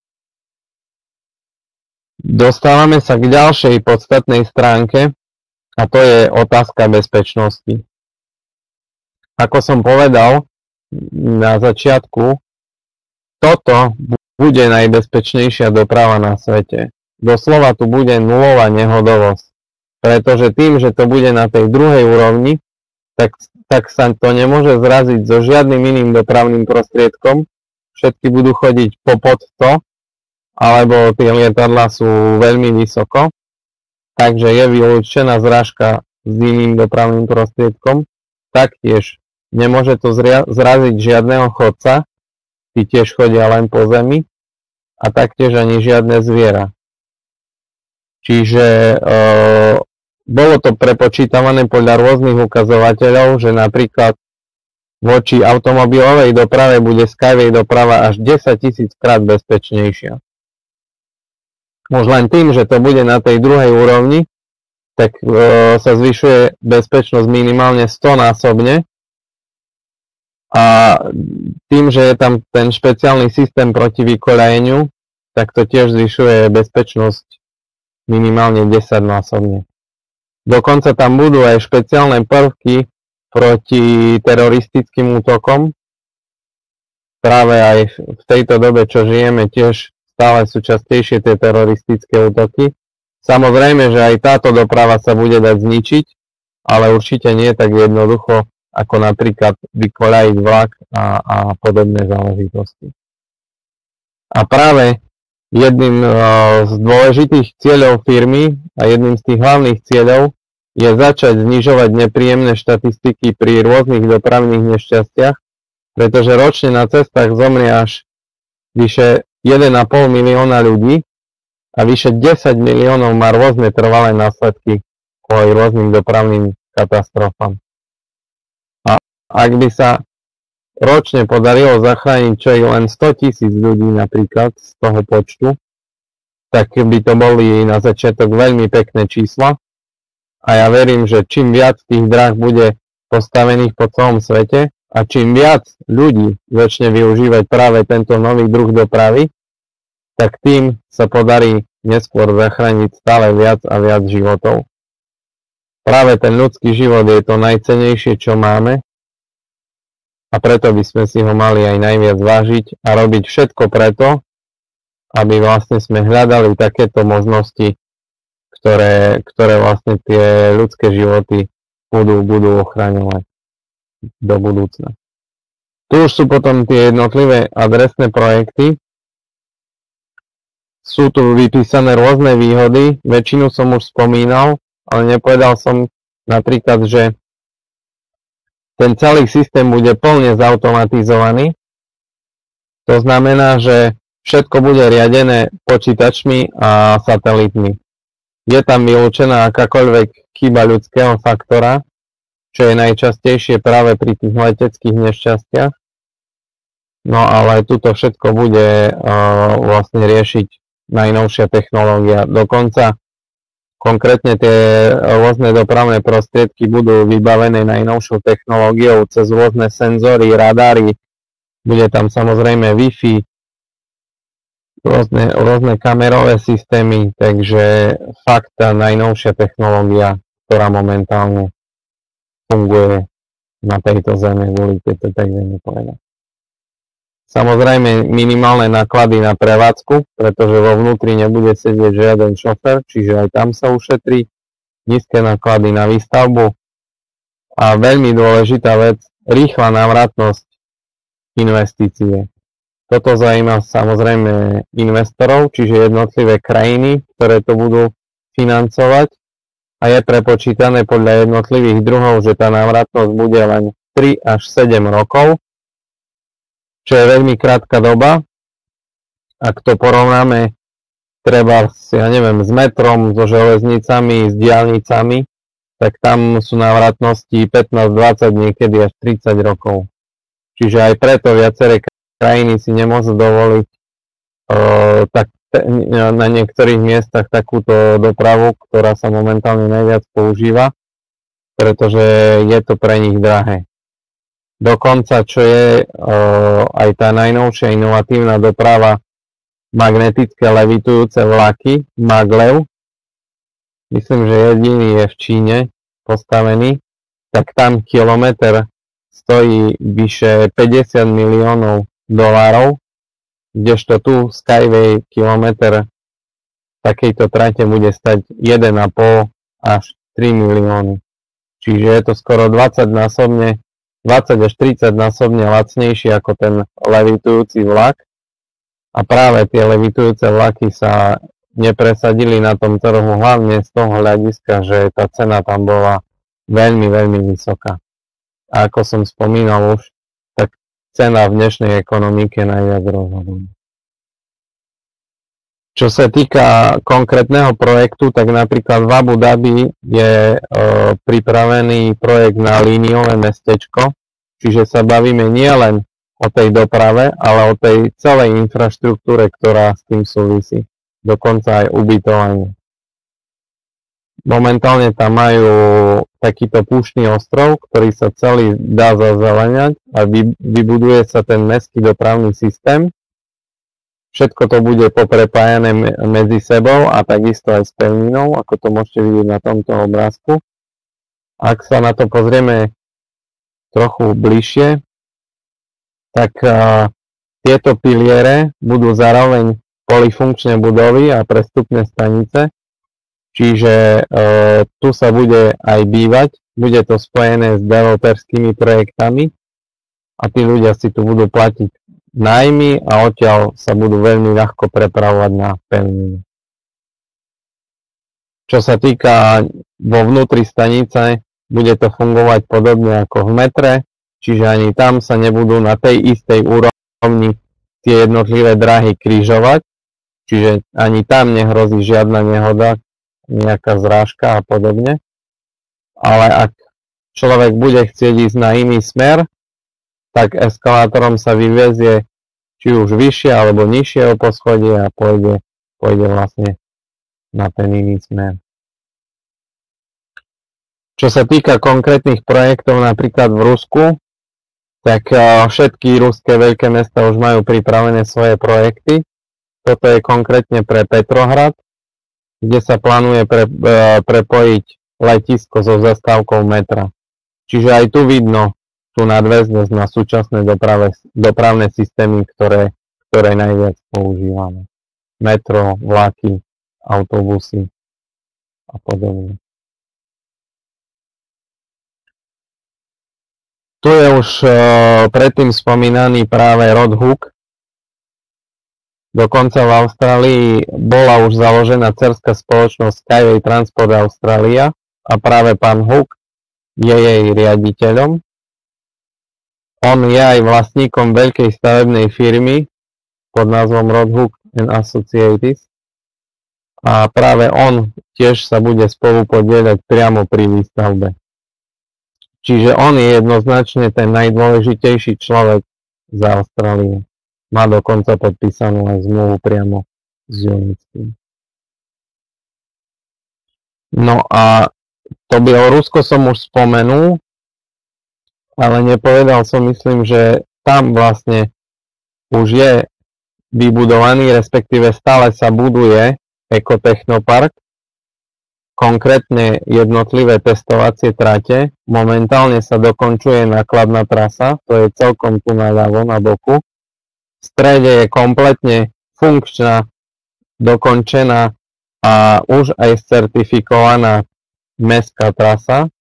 Dostávame sa k ďalšej podstatnej stránke a to je otázka bezpečnosti. Ako som povedal na začiatku, toto bude najbezpečnejšia doprava na svete. Doslova tu bude nulová nehodovosť, pretože tým, že to bude na tej druhej úrovni, tak, tak sa to nemôže zraziť so žiadnym iným dopravným prostriedkom. Všetky budú chodiť popod to, alebo tie lietadlá sú veľmi vysoko, takže je vylúčená zrážka s iným dopravným prostriedkom. Taktiež nemôže to zraziť žiadneho chodca, tí tiež chodia len po zemi, a taktiež ani žiadne zviera. Čiže e, bolo to prepočítavané podľa rôznych ukazovateľov, že napríklad voči automobilovej doprave bude Skyway doprava až desaťtisíc krát bezpečnejšia. Už len tým, že to bude na tej druhej úrovni, tak e, sa zvyšuje bezpečnosť minimálne stonásobne. A tým, že je tam ten špeciálny systém proti vykoľajeniu, tak to tiež zvyšuje bezpečnosť minimálne desaťnásobne. Dokonca tam budú aj špeciálne prvky proti teroristickým útokom. Práve aj v tejto dobe, čo žijeme, tiež stále sú častejšie tie teroristické útoky. Samozrejme, že aj táto doprava sa bude dať zničiť, ale určite nie tak jednoducho, ako napríklad vykoľajiť vlak a, a podobné záležitosti. A práve jedným z dôležitých cieľov firmy a jedným z tých hlavných cieľov je začať znižovať nepríjemné štatistiky pri rôznych dopravných nešťastiach, pretože ročne na cestách zomrie až vyše jeden a pol milióna ľudí a vyše desať miliónov má rôzne trvalé následky kvôli rôznym dopravným katastrofám. A ak by sa ročne podarilo zachrániť čo i len sto tisíc ľudí napríklad z toho počtu, tak by to boli na začiatok veľmi pekné čísla. A ja verím, že čím viac tých dráh bude postavených po celom svete a čím viac ľudí začne využívať práve tento nový druh dopravy, tak tým sa podarí neskôr zachrániť stále viac a viac životov. Práve ten ľudský život je to najcennejšie, čo máme, a preto by sme si ho mali aj najviac vážiť a robiť všetko preto, aby vlastne sme hľadali takéto možnosti, ktoré, ktoré vlastne tie ľudské životy budú, budú ochraňovať do budúcna. Tu už sú potom tie jednotlivé adresné projekty. Sú tu vypísané rôzne výhody, väčšinu som už spomínal, ale nepovedal som napríklad, že ten celý systém bude plne zautomatizovaný. To znamená, že všetko bude riadené počítačmi a satelitmi. Je tam vylúčená akákoľvek chyba ľudského faktora, čo je najčastejšie práve pri tých leteckých nešťastiach. No ale tuto všetko bude uh, vlastne riešiť najnovšia technológia. Dokonca konkrétne tie rôzne dopravné prostriedky budú vybavené najnovšou technológiou cez rôzne senzory, radary, bude tam samozrejme Wi-Fi, rôzne, rôzne kamerové systémy, takže fakt tá najnovšia technológia, ktorá momentálne funguje na tejto zemi, boli tieto tak vieme povedať. Samozrejme minimálne náklady na prevádzku, pretože vo vnútri nebude sedieť žiaden šofér, čiže aj tam sa ušetrí, nízke náklady na výstavbu a veľmi dôležitá vec, rýchla návratnosť investície. Toto zaujíma samozrejme investorov, čiže jednotlivé krajiny, ktoré to budú financovať a je prepočítané podľa jednotlivých druhov, že tá návratnosť bude len tri až sedem rokov, čo je veľmi krátka doba. Ak to porovnáme treba, ja neviem, s metrom, so železnicami, s diaľnicami, tak tam sú návratnosti pätnásť, dvadsať, niekedy až tridsať rokov. Čiže aj preto viaceré krajiny si nemôžu dovoliť uh, tak, na niektorých miestach takúto dopravu, ktorá sa momentálne najviac používa, pretože je to pre nich drahé. Dokonca, čo je uh, aj tá najnovšia inovatívna doprava, magnetické levitujúce vlaky, maglev, myslím, že jediný je v Číne postavený, tak tam kilometr stojí vyše päťdesiat miliónov dolárov, kdežto tu Skyway kilometr takejto trate bude stať jeden a pol až tri milióny. Čiže je to skoro dvadsaťnásobne dvadsať až tridsať násobne lacnejší ako ten levitujúci vlak. A práve tie levitujúce vlaky sa nepresadili na tom trhu hlavne z toho hľadiska, že tá cena tam bola veľmi, veľmi vysoká. A ako som spomínal už, tak cena v dnešnej ekonomike najviac rozhoduje. Čo sa týka konkrétneho projektu, tak napríklad v Abu Dhabi je e, pripravený projekt na líniové mestečko, čiže sa bavíme nielen o tej doprave, ale o tej celej infraštruktúre, ktorá s tým súvisí, dokonca aj ubytovanie. Momentálne tam majú takýto púštny ostrov, ktorý sa celý dá zazeleňať a vy, vybuduje sa ten mestský dopravný systém. Všetko to bude poprepájané medzi sebou a takisto aj s pevninou, ako to môžete vidieť na tomto obrázku. Ak sa na to pozrieme trochu bližšie, tak uh, tieto piliere budú zároveň polifunkčné budovy a prestupné stanice, čiže uh, tu sa bude aj bývať bude to spojené s developerskými projektami a tí ľudia si tu budú platiť nájmy a odtiaľ sa budú veľmi ľahko prepravovať na pevninu. Čo sa týka vo vnútri stanice, bude to fungovať podobne ako v metre, čiže ani tam sa nebudú na tej istej úrovni tie jednotlivé dráhy krížovať, čiže ani tam nehrozí žiadna nehoda, nejaká zrážka a podobne. Ale ak človek bude chcieť ísť na iný smer, tak eskalátorom sa vyvezie či už vyššie alebo nižšie poschodie a pôjde, pôjde vlastne na ten iný smer. Čo sa týka konkrétnych projektov napríklad v Rusku, tak všetky ruské veľké mestá už majú pripravené svoje projekty. Toto je konkrétne pre Petrohrad, kde sa plánuje pre, prepojiť letisko so zastávkou metra. Čiže aj tu vidno tú nadväznosť na súčasné doprave, dopravné systémy, ktoré, ktoré najviac používame. Metro, vlaky, autobusy a podobne. Tu je už uh, predtým spomínaný práve Rod Hook. Dokonca v Austrálii bola už založená dcerská spoločnosť Skyway Transport Australia a práve pán Hook je jej riaditeľom. On je aj vlastníkom veľkej stavebnej firmy pod názvom Rod Hook and Associates a práve on tiež sa bude spolu podieľať priamo pri výstavbe. Čiže on je jednoznačne ten najdôležitejší človek z Austrálie. Má dokonca podpísanú aj zmluvu priamo s Unickým. No a to Bielorusko som už spomenul, ale nepovedal som, myslím, že tam vlastne už je vybudovaný, respektíve stále sa buduje ekotechnopark, konkrétne jednotlivé testovacie trate. Momentálne sa dokončuje nákladná trasa, to je celkom tu naľavo na boku. V strede je kompletne funkčná, dokončená a už aj certifikovaná mestská trasa.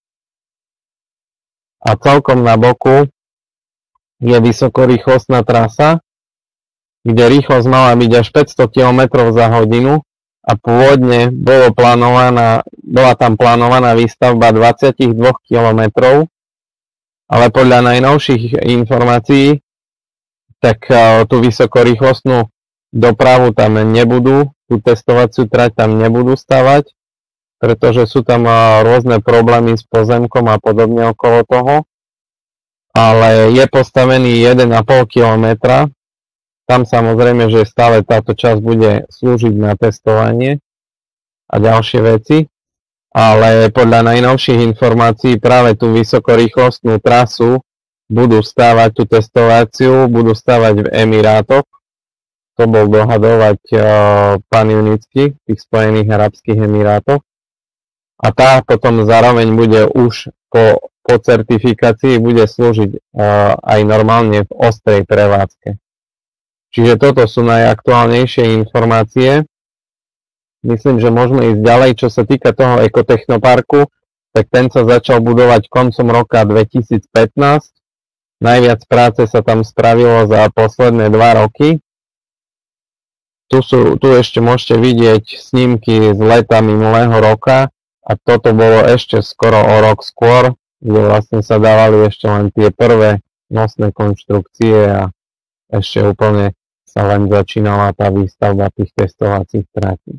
A celkom na boku je vysokorýchlostná trasa, kde rýchlosť mala byť až päťsto kilometrov za hodinu a pôvodne bolo plánovaná, bola tam plánovaná výstavba dvadsaťdva kilometrov, ale podľa najnovších informácií tak tú vysokorýchlostnú dopravu tam nebudú, tú testovaciu trať tam nebudú stavať, pretože sú tam rôzne problémy s pozemkom a podobne okolo toho, ale je postavený jeden a pol kilometra. Tam samozrejme, že stále táto časť bude slúžiť na testovanie a ďalšie veci, ale podľa najnovších informácií práve tú vysokorýchlostnú trasu budú stávať tú testovaciu, budú stávať v Emirátoch. To bol dohadovať uh, pán Unický v tých Spojených arabských Emirátoch. A tá potom zároveň bude už po, po certifikácii bude slúžiť uh, aj normálne v ostrej prevádzke. Čiže toto sú najaktuálnejšie informácie. Myslím, že môžeme ísť ďalej. Čo sa týka toho ekotechnoparku, tak ten sa začal budovať koncom roka dvetisícpätnásť. Najviac práce sa tam spravilo za posledné dva roky. Tu, sú, tu ešte môžete vidieť snímky z leta minulého roka a toto bolo ešte skoro o rok skôr, kde vlastne sa dávali ešte len tie prvé nosné konštrukcie a ešte úplne sa len začínala tá výstavba tých testovacích tratí.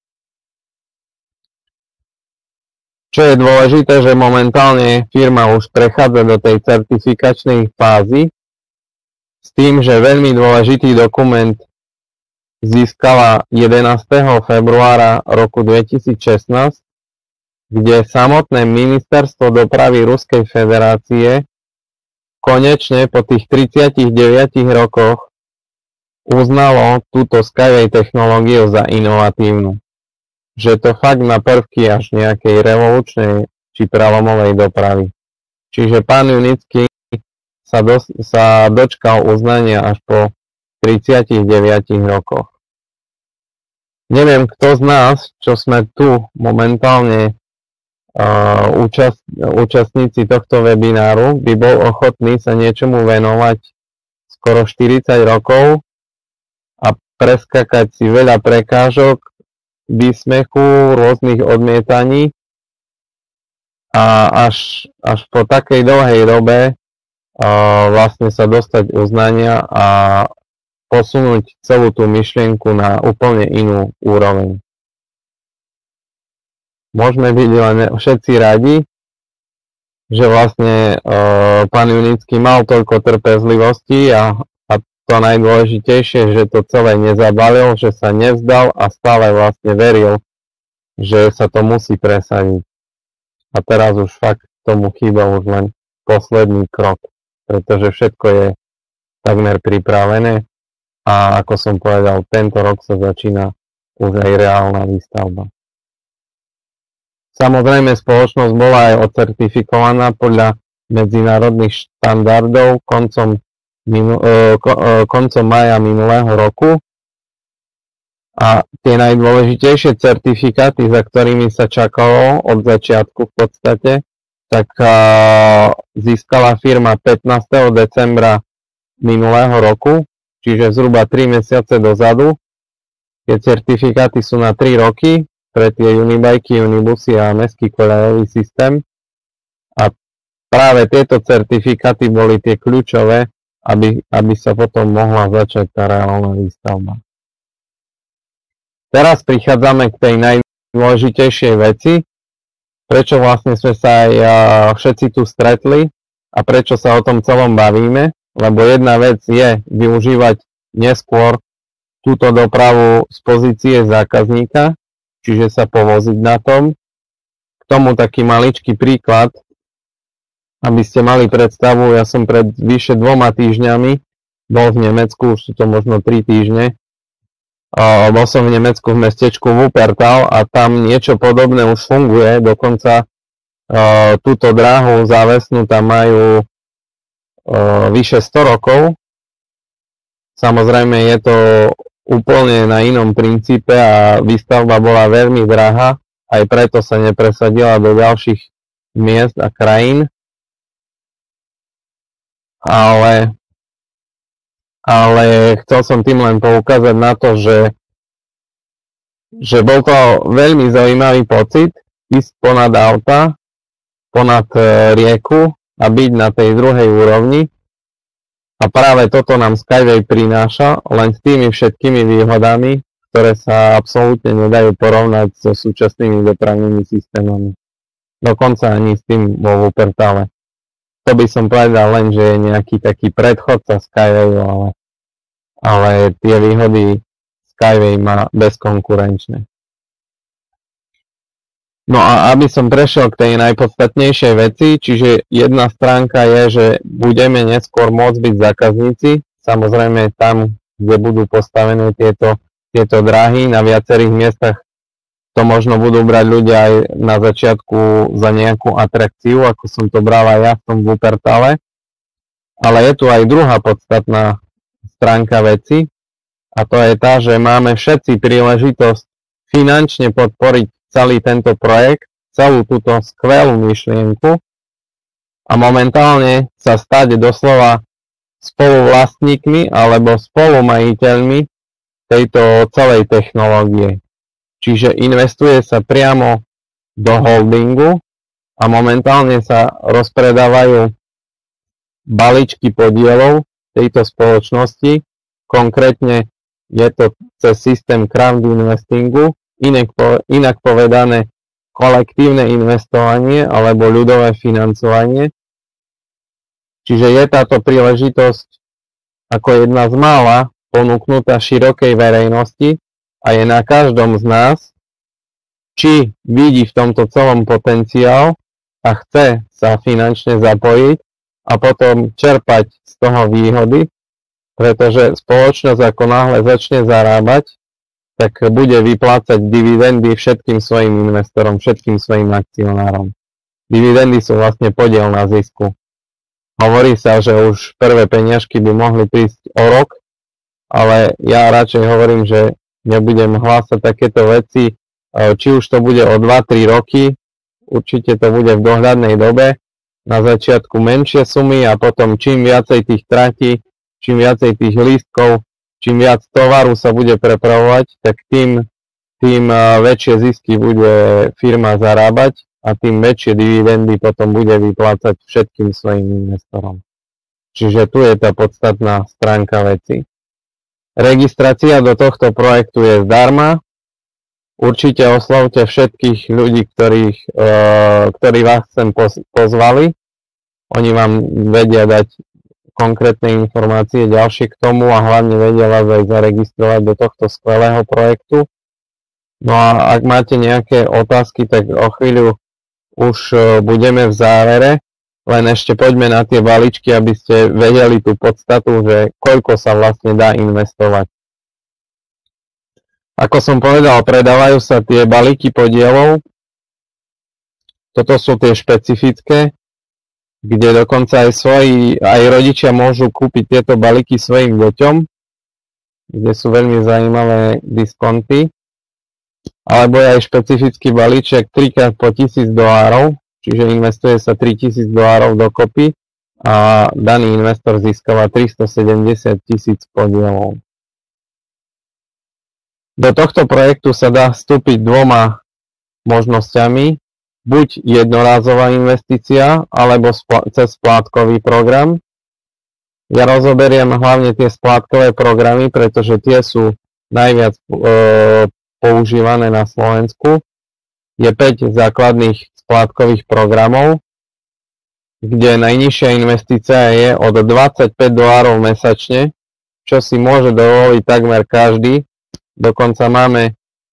Čo je dôležité, že momentálne firma už prechádza do tej certifikačnej fázy s tým, že veľmi dôležitý dokument získala jedenásteho februára roku dvetisícšestnásť, kde samotné ministerstvo dopravy Ruskej federácie konečne po tých tridsiatich deviatich rokoch uznalo túto Skyway technológiu za inovatívnu. Že to fakt má prvky až nejakej revolučnej či prelomovej dopravy. Čiže pán Unický sa, do, sa dočkal uznania až po tridsiatich deviatich rokoch. Neviem, kto z nás, čo sme tu momentálne účast, účastníci tohto webináru by bol ochotný sa niečomu venovať skoro štyridsať rokov a preskakať si veľa prekážok, výsmechu, rôznych odmietaní a až, až po takej dlhej dobe uh, vlastne sa dostať uznania a posunúť celú tú myšlienku na úplne inú úroveň. Môžeme byť len všetci radi, že vlastne uh, pán Junický mal toľko trpezlivosti a, a to najdôležitejšie, že to celé nezabalil, že sa nevzdal a stále vlastne veril, že sa to musí presadiť. A teraz už fakt tomu chýba už len posledný krok, pretože všetko je takmer pripravené a ako som povedal, tento rok sa začína už aj reálna výstavba. Samozrejme, spoločnosť bola aj ocertifikovaná podľa medzinárodných štandardov koncom, minu, e, ko, e, koncom mája minulého roku. A tie najdôležitejšie certifikáty, za ktorými sa čakalo od začiatku v podstate, tak e, získala firma pätnásteho decembra minulého roku, čiže zhruba tri mesiace dozadu. Tie certifikáty sú na tri roky, pre tie unibajky, unibusy a mestský koľajový systém. A práve tieto certifikáty boli tie kľúčové, aby, aby sa potom mohla začať tá reálna výstavba. Teraz prichádzame k tej najdôležitejšej veci, prečo vlastne sme sa aj všetci tu stretli a prečo sa o tom celom bavíme, lebo jedna vec je využívať neskôr túto dopravu z pozície zákazníka, čiže sa povoziť na tom. K tomu taký maličký príklad, aby ste mali predstavu, ja som pred vyše dvoma týždňami bol v Nemecku, už sú to možno tri týždne, uh, bol som v Nemecku v mestečku Wuppertal a tam niečo podobné už funguje, dokonca uh, túto dráhu závesnú tam majú uh, vyše sto rokov. Samozrejme je to úplne na inom princípe a výstavba bola veľmi drahá, aj preto sa nepresadila do ďalších miest a krajín. Ale, ale chcel som tým len poukázať na to, že, že bol to veľmi zaujímavý pocit ísť ponad auta, ponad rieku a byť na tej druhej úrovni. A práve toto nám Skyway prináša, len s tými všetkými výhodami, ktoré sa absolútne nedajú porovnať so súčasnými dopravnými systémami. Dokonca ani s tým vo Wuppertale. To by som povedal len, že je nejaký taký predchodca Skywayu, ale, ale tie výhody Skyway má bezkonkurenčné. No a aby som prešiel k tej najpodstatnejšej veci, čiže jedna stránka je, že budeme neskôr môcť byť zákazníci, samozrejme tam, kde budú postavené tieto, tieto dráhy, na viacerých miestach to možno budú brať ľudia aj na začiatku za nejakú atrakciu, ako som to bral aj ja v tom Wuppertale. Ale je tu aj druhá podstatná stránka veci a to je tá, že máme všetci príležitosť finančne podporiť celý tento projekt, celú túto skvelú myšlienku a momentálne sa stať doslova spoluvlastníkmi alebo spolumajiteľmi tejto celej technológie. Čiže investuje sa priamo do holdingu a momentálne sa rozpredávajú balíčky podielov tejto spoločnosti. Konkrétne je to cez systém crowd investingu, inak, inak povedané kolektívne investovanie alebo ľudové financovanie. Čiže je táto príležitosť ako jedna z mála ponúknutá širokej verejnosti a je na každom z nás, či vidí v tomto celom potenciál a chce sa finančne zapojiť a potom čerpať z toho výhody, pretože spoločnosť ako náhle začne zarábať, tak bude vyplácať dividendy všetkým svojim investorom, všetkým svojim akcionárom. Dividendy sú vlastne podiel na zisku. Hovorí sa, že už prvé peniažky by mohli prísť o rok, ale ja radšej hovorím, že nebudem hlásať takéto veci, či už to bude o dva tri roky, určite to bude v dohľadnej dobe, na začiatku menšie sumy a potom čím viacej tých tratí, čím viacej tých lístkov, čím viac tovaru sa bude prepravovať, tak tým, tým väčšie zisky bude firma zarábať a tým väčšie dividendy potom bude vyplácať všetkým svojim investorom. Čiže tu je tá podstatná stránka veci. Registrácia do tohto projektu je zdarma. Určite oslovte všetkých ľudí, ktorých, e, ktorí vás sem pozvali. Oni vám vedia dať konkrétne informácie ďalšie k tomu a hlavne vedia vás aj zaregistrovať do tohto skvelého projektu. No a ak máte nejaké otázky, tak o chvíľu už budeme v závere. Len ešte poďme na tie balíčky, aby ste vedeli tú podstatu, že koľko sa vlastne dá investovať. Ako som povedal, predávajú sa tie balíky podielov. Toto sú tie špecifické, kde dokonca aj svoji, aj rodičia môžu kúpiť tieto balíky svojim deťom, kde sú veľmi zaujímavé diskonty. Alebo je aj špecifický balíček tri krát po tisíc dolárov, čiže investuje sa tritisíc dolárov dokopy a daný investor získava tristosedemdesiat tisíc podielov. Do tohto projektu sa dá vstúpiť dvoma možnosťami, buď jednorázová investícia, alebo spl- cez splátkový program. Ja rozoberiem hlavne tie splátkové programy, pretože tie sú najviac e, používané na Slovensku. Je päť základných splátkových programov, kde najnižšia investícia je od dvadsaťpäť dolárov mesačne, čo si môže dovoliť takmer každý. Dokonca máme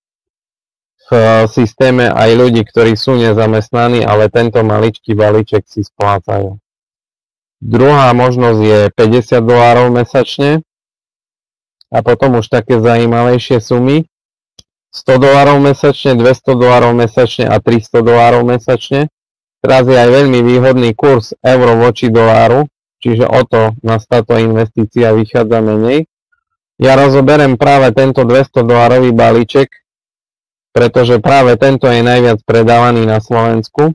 v systéme aj ľudí, ktorí sú nezamestnaní, ale tento maličký balíček si splácajú. Druhá možnosť je päťdesiat dolárov mesačne a potom už také zaujímavejšie sumy. sto dolárov mesačne, dvesto dolárov mesačne a tristo dolárov mesačne. Teraz je aj veľmi výhodný kurz euro voči doláru, čiže o to nás táto investícia vychádza menej. Ja rozoberiem práve tento dvesto dolárový balíček, pretože práve tento je najviac predávaný na Slovensku.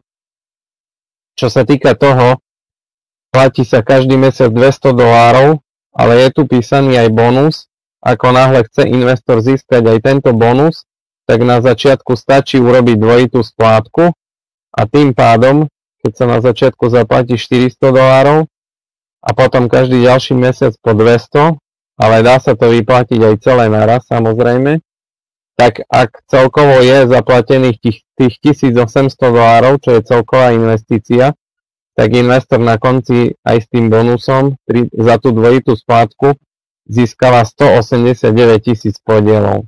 Čo sa týka toho, platí sa každý mesiac dvesto dolárov, ale je tu písaný aj bonus. Ako náhle chce investor získať aj tento bonus, tak na začiatku stačí urobiť dvojitú splátku a tým pádom, keď sa na začiatku zaplatí štyristo dolárov a potom každý ďalší mesiac po dvesto, ale dá sa to vyplatiť aj celé naraz samozrejme, tak ak celkovo je zaplatených tých, tých tisícosemsto dolárov, čo je celková investícia, tak investor na konci aj s tým bonusom pri, za tú dvojitú splátku získava stoosemdesiatdeväť tisíc podielov.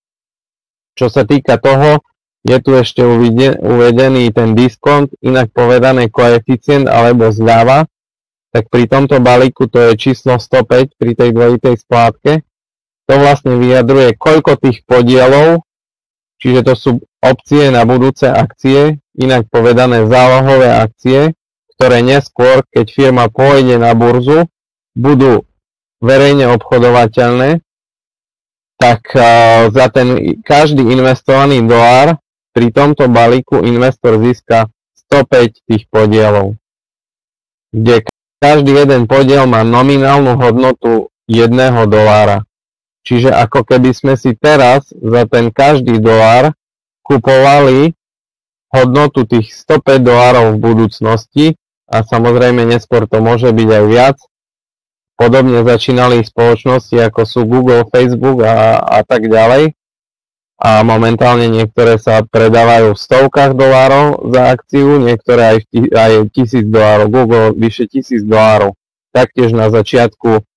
Čo sa týka toho, je tu ešte uvedený ten diskont, inak povedané koeficient alebo zľava, tak pri tomto balíku to je číslo stopäť pri tej dvojitej splátke. To vlastne vyjadruje, koľko tých podielov, čiže to sú opcie na budúce akcie, inak povedané zálohové akcie, ktoré neskôr, keď firma pôjde na burzu, budú verejne obchodovateľné, tak uh, za ten každý investovaný dolár pri tomto balíku investor získa stopäť tých podielov, kde každý jeden podiel má nominálnu hodnotu jedného dolára. Čiže ako keby sme si teraz za ten každý dolár kupovali hodnotu tých stopäť dolárov v budúcnosti a samozrejme neskôr to môže byť aj viac. Podobne začínali spoločnosti ako sú Google, Facebook a, a tak ďalej. A momentálne niektoré sa predávajú v stovkách dolárov za akciu, niektoré aj, v, aj tisíc dolárov. Google vyše tisíc dolárov. Taktiež na začiatku e,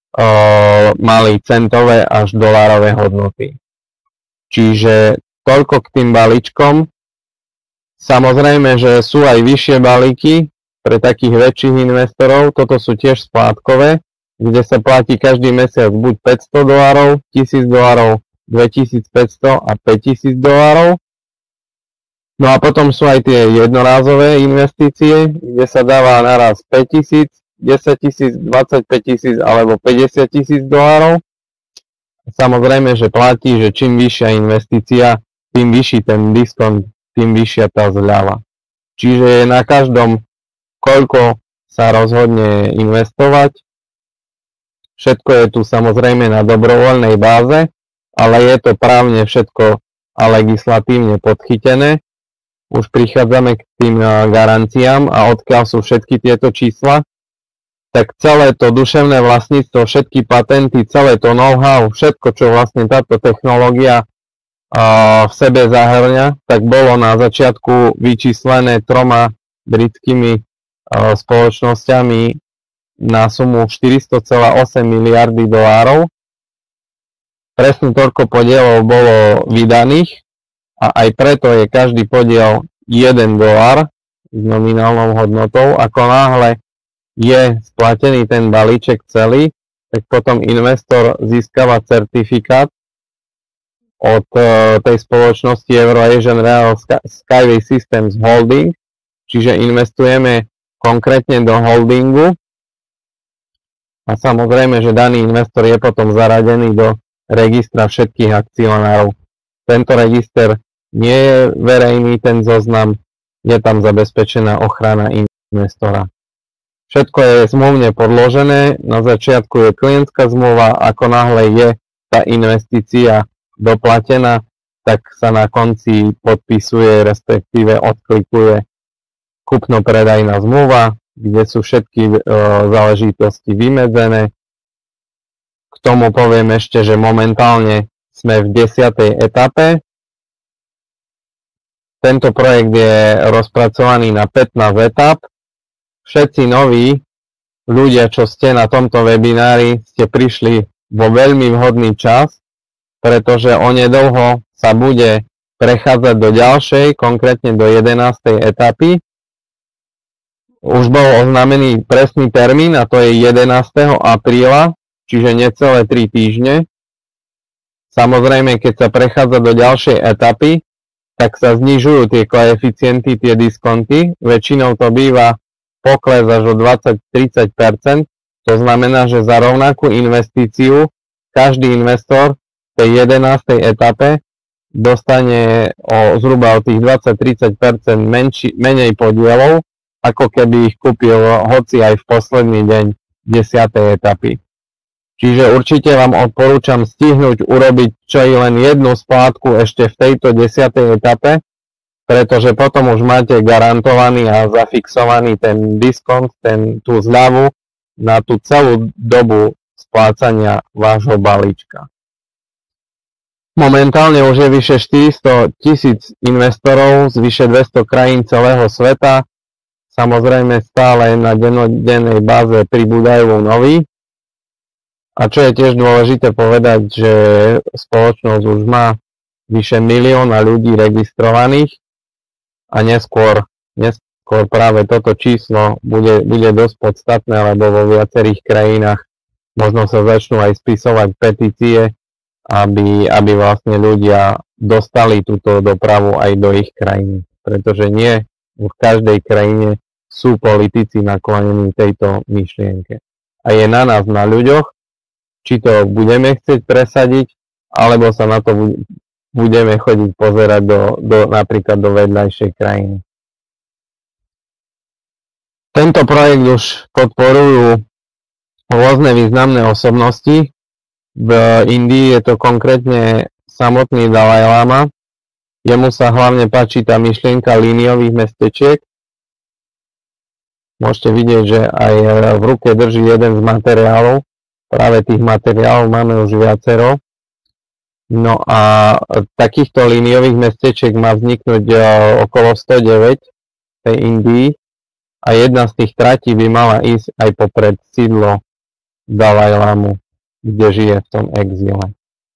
mali centové až dolárové hodnoty. Čiže toľko k tým balíčkom. Samozrejme, že sú aj vyššie balíky pre takých väčších investorov. Toto sú tiež splátkové, kde sa platí každý mesiac buď päťsto dolárov, tisíc dolárov, dvetisícpäťsto a päťtisíc dolárov. No a potom sú aj tie jednorázové investície, kde sa dáva naraz päťtisíc, desaťtisíc, dvadsaťpäť tisíc alebo päťdesiat tisíc dolárov. Samozrejme, že platí, že čím vyššia investícia, tým vyšší ten diskont, tým vyššia tá zľava. Čiže je na každom, koľko sa rozhodne investovať. Všetko je tu samozrejme na dobrovoľnej báze, ale je to právne všetko a legislatívne podchytené. Už prichádzame k tým garanciám a odkiaľ sú všetky tieto čísla, tak celé to duševné vlastníctvo, všetky patenty, celé to know-how, všetko, čo vlastne táto technológia v sebe zahrňa, tak bolo na začiatku vyčíslené troma britskými spoločnosťami na sumu štyristo celá osem miliardy dolárov. Presne toľko podielov bolo vydaných a aj preto je každý podiel jeden dolár s nominálnou hodnotou. Ako náhle je splatený ten balíček celý, tak potom investor získava certifikát od tej spoločnosti Euro-Asian Real Skyway Systems Holding, čiže investujeme konkrétne do holdingu a samozrejme, že daný investor je potom zaradený do registra všetkých akcionárov. Tento register nie je verejný, ten zoznam, je tam zabezpečená ochrana investora. Všetko je zmluvne podložené, na začiatku je klientská zmluva, ako náhle je tá investícia doplatená, tak sa na konci podpisuje, respektíve odklikuje kúpno-predajná zmluva, kde sú všetky e, záležitosti vymedzené. K tomu poviem ešte, že momentálne sme v desiatej etape. Tento projekt je rozpracovaný na pätnásť etap. Všetci noví ľudia, čo ste na tomto webinári, ste prišli vo veľmi vhodný čas, pretože onedlho sa bude prechádzať do ďalšej, konkrétne do jedenástej etapy. Už bol oznámený presný termín a to je jedenásteho apríla, čiže necelé tri týždne. Samozrejme, keď sa prechádza do ďalšej etapy, tak sa znižujú tie koeficienty, tie diskonty. Väčšinou to býva pokles až o dvadsať až tridsať percent. To znamená, že za rovnakú investíciu každý investor v tej jedenástej etape dostane o zhruba o tých dvadsať až tridsať percent menši, menej podielov, ako keby ich kúpil hoci aj v posledný deň desiatej etapy. Čiže určite vám odporúčam stihnúť urobiť čo i len jednu splátku ešte v tejto desiatej etape, pretože potom už máte garantovaný a zafixovaný ten diskont, ten, tú zľavu na tú celú dobu splácania vášho balíčka. Momentálne už je vyše štyristo tisíc investorov z vyše dvesto krajín celého sveta. Samozrejme stále na dennodennej báze pribúdajú noví. A čo je tiež dôležité povedať, že spoločnosť už má vyše milióna ľudí registrovaných a neskôr, neskôr práve toto číslo bude, bude dosť podstatné, lebo vo viacerých krajinách možno sa začnú aj spisovať petície, aby, aby vlastne ľudia dostali túto dopravu aj do ich krajiny. Pretože nie v každej krajine sú politici naklonení tejto myšlienke. A je na nás, na ľuďoch, či to budeme chcieť presadiť, alebo sa na to budeme chodiť pozerať do, do, napríklad do vedľajšej krajiny. Tento projekt už podporujú rôzne významné osobnosti. V Indii je to konkrétne samotný Dalaj Lama. Jemu sa hlavne páči tá myšlienka líniových mestečiek. Môžete vidieť, že aj v ruke drží jeden z materiálov. Práve tých materiálov máme už viacero. No a takýchto líniových mestečiek má vzniknúť okolo sto deväť v tej Indii a jedna z tých tratí by mala ísť aj popred sídlo Dalaj Lamu, kde žije v tom exíle.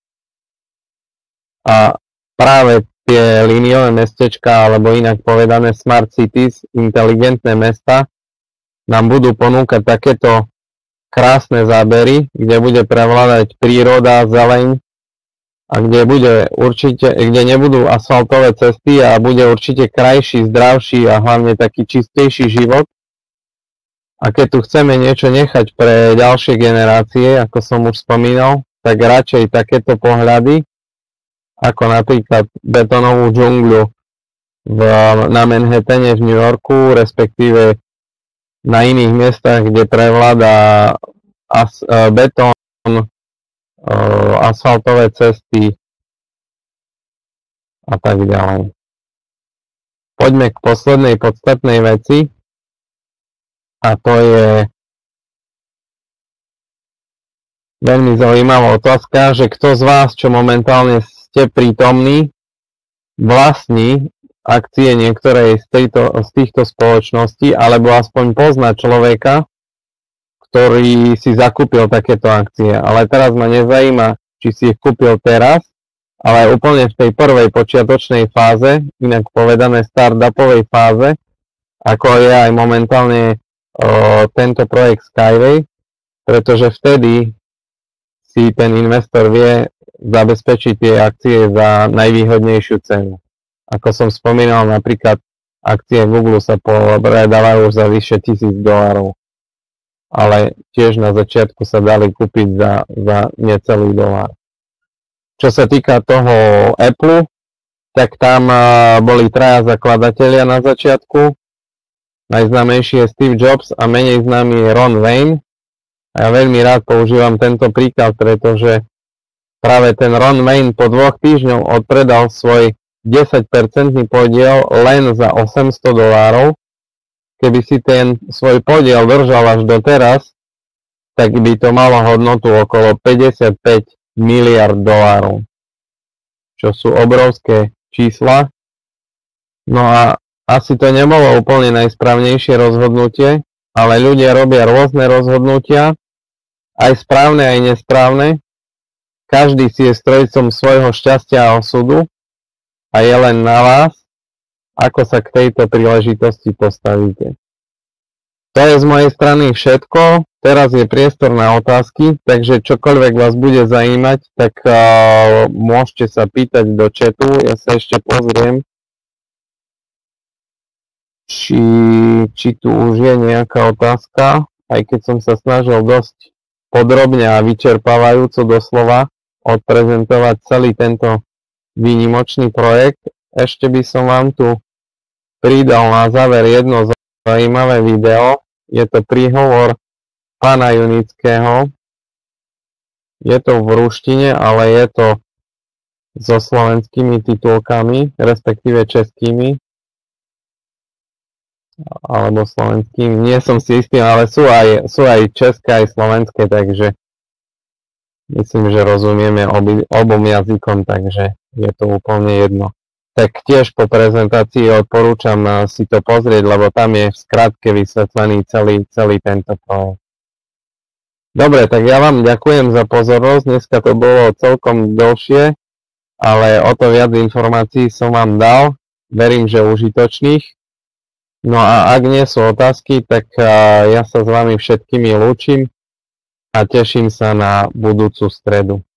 A práve tie líniové mestečka, alebo inak povedané smart cities, inteligentné mesta, nám budú ponúkať takéto krásne zábery, kde bude prevládať príroda, zeleň a kde bude určite, kde nebudú asfaltové cesty a bude určite krajší, zdravší a hlavne taký čistejší život. A keď tu chceme niečo nechať pre ďalšie generácie, ako som už spomínal, tak radšej takéto pohľady, ako napríklad betónovú džungľu v, na Manhattane v New Yorku, respektíve na iných miestach, kde prevláda as, betón, asfaltové cesty a tak ďalej. Poďme k poslednej podstatnej veci a to je veľmi zaujímavá otázka, že kto z vás, čo momentálne ste prítomní, vlastní akcie niektorej z, tejto, z týchto spoločností, alebo aspoň pozná človeka, ktorý si zakúpil takéto akcie. Ale teraz ma nezajíma, či si ich kúpil teraz, ale úplne v tej prvej počiatočnej fáze, inak povedané startupovej fáze, ako je aj momentálne o, tento projekt Skyway, pretože vtedy si ten investor vie zabezpečiť tie akcie za najvýhodnejšiu cenu. Ako som spomínal, napríklad akcie Google sa predávajú za vyše tisíc dolárov, ale tiež na začiatku sa dali kúpiť za, za necelý dolár. Čo sa týka toho Apple, tak tam boli traja zakladatelia na začiatku. Najznámejší je Steve Jobs a menej známy je Ron Wayne. A ja veľmi rád používam tento príklad, pretože práve ten Ron Wayne po dvoch týždňoch odpredal svoj desať percent podiel len za osemsto dolárov. Keby si ten svoj podiel držal až doteraz, tak by to malo hodnotu okolo päťdesiatpäť miliárd dolárov, čo sú obrovské čísla. No a asi to nebolo úplne najsprávnejšie rozhodnutie, ale ľudia robia rôzne rozhodnutia, aj správne, aj nesprávne. Každý si je strojcom svojho šťastia a osudu a je len na vás, ako sa k tejto príležitosti postavíte. To je z mojej strany všetko. Teraz je priestor na otázky, takže čokoľvek vás bude zajímať, tak uh, môžete sa pýtať do chatu. Ja sa ešte pozriem, či, či tu už je nejaká otázka, aj keď som sa snažil dosť podrobne a vyčerpávajúco doslova odprezentovať celý tento výnimočný projekt. Ešte by som vám tu pridal na záver jedno zaujímavé video. Je to príhovor pána Junického. Je to v ruštine, ale je to so slovenskými titulkami, respektíve českými. Alebo slovenskými. Nie som si istý, ale sú aj, sú aj české, aj slovenské, takže myslím, že rozumieme obi, obom jazykom, takže je to úplne jedno. Tak tiež po prezentácii odporúčam si to pozrieť, lebo tam je v skratke vysvetlený celý, celý tento projekt. Dobre, tak ja vám ďakujem za pozornosť. Dneska to bolo celkom dlhšie, ale o to viac informácií som vám dal. Verím, že užitočných. No a ak nie sú otázky, tak ja sa s vami všetkými lúčim a teším sa na budúcu stredu.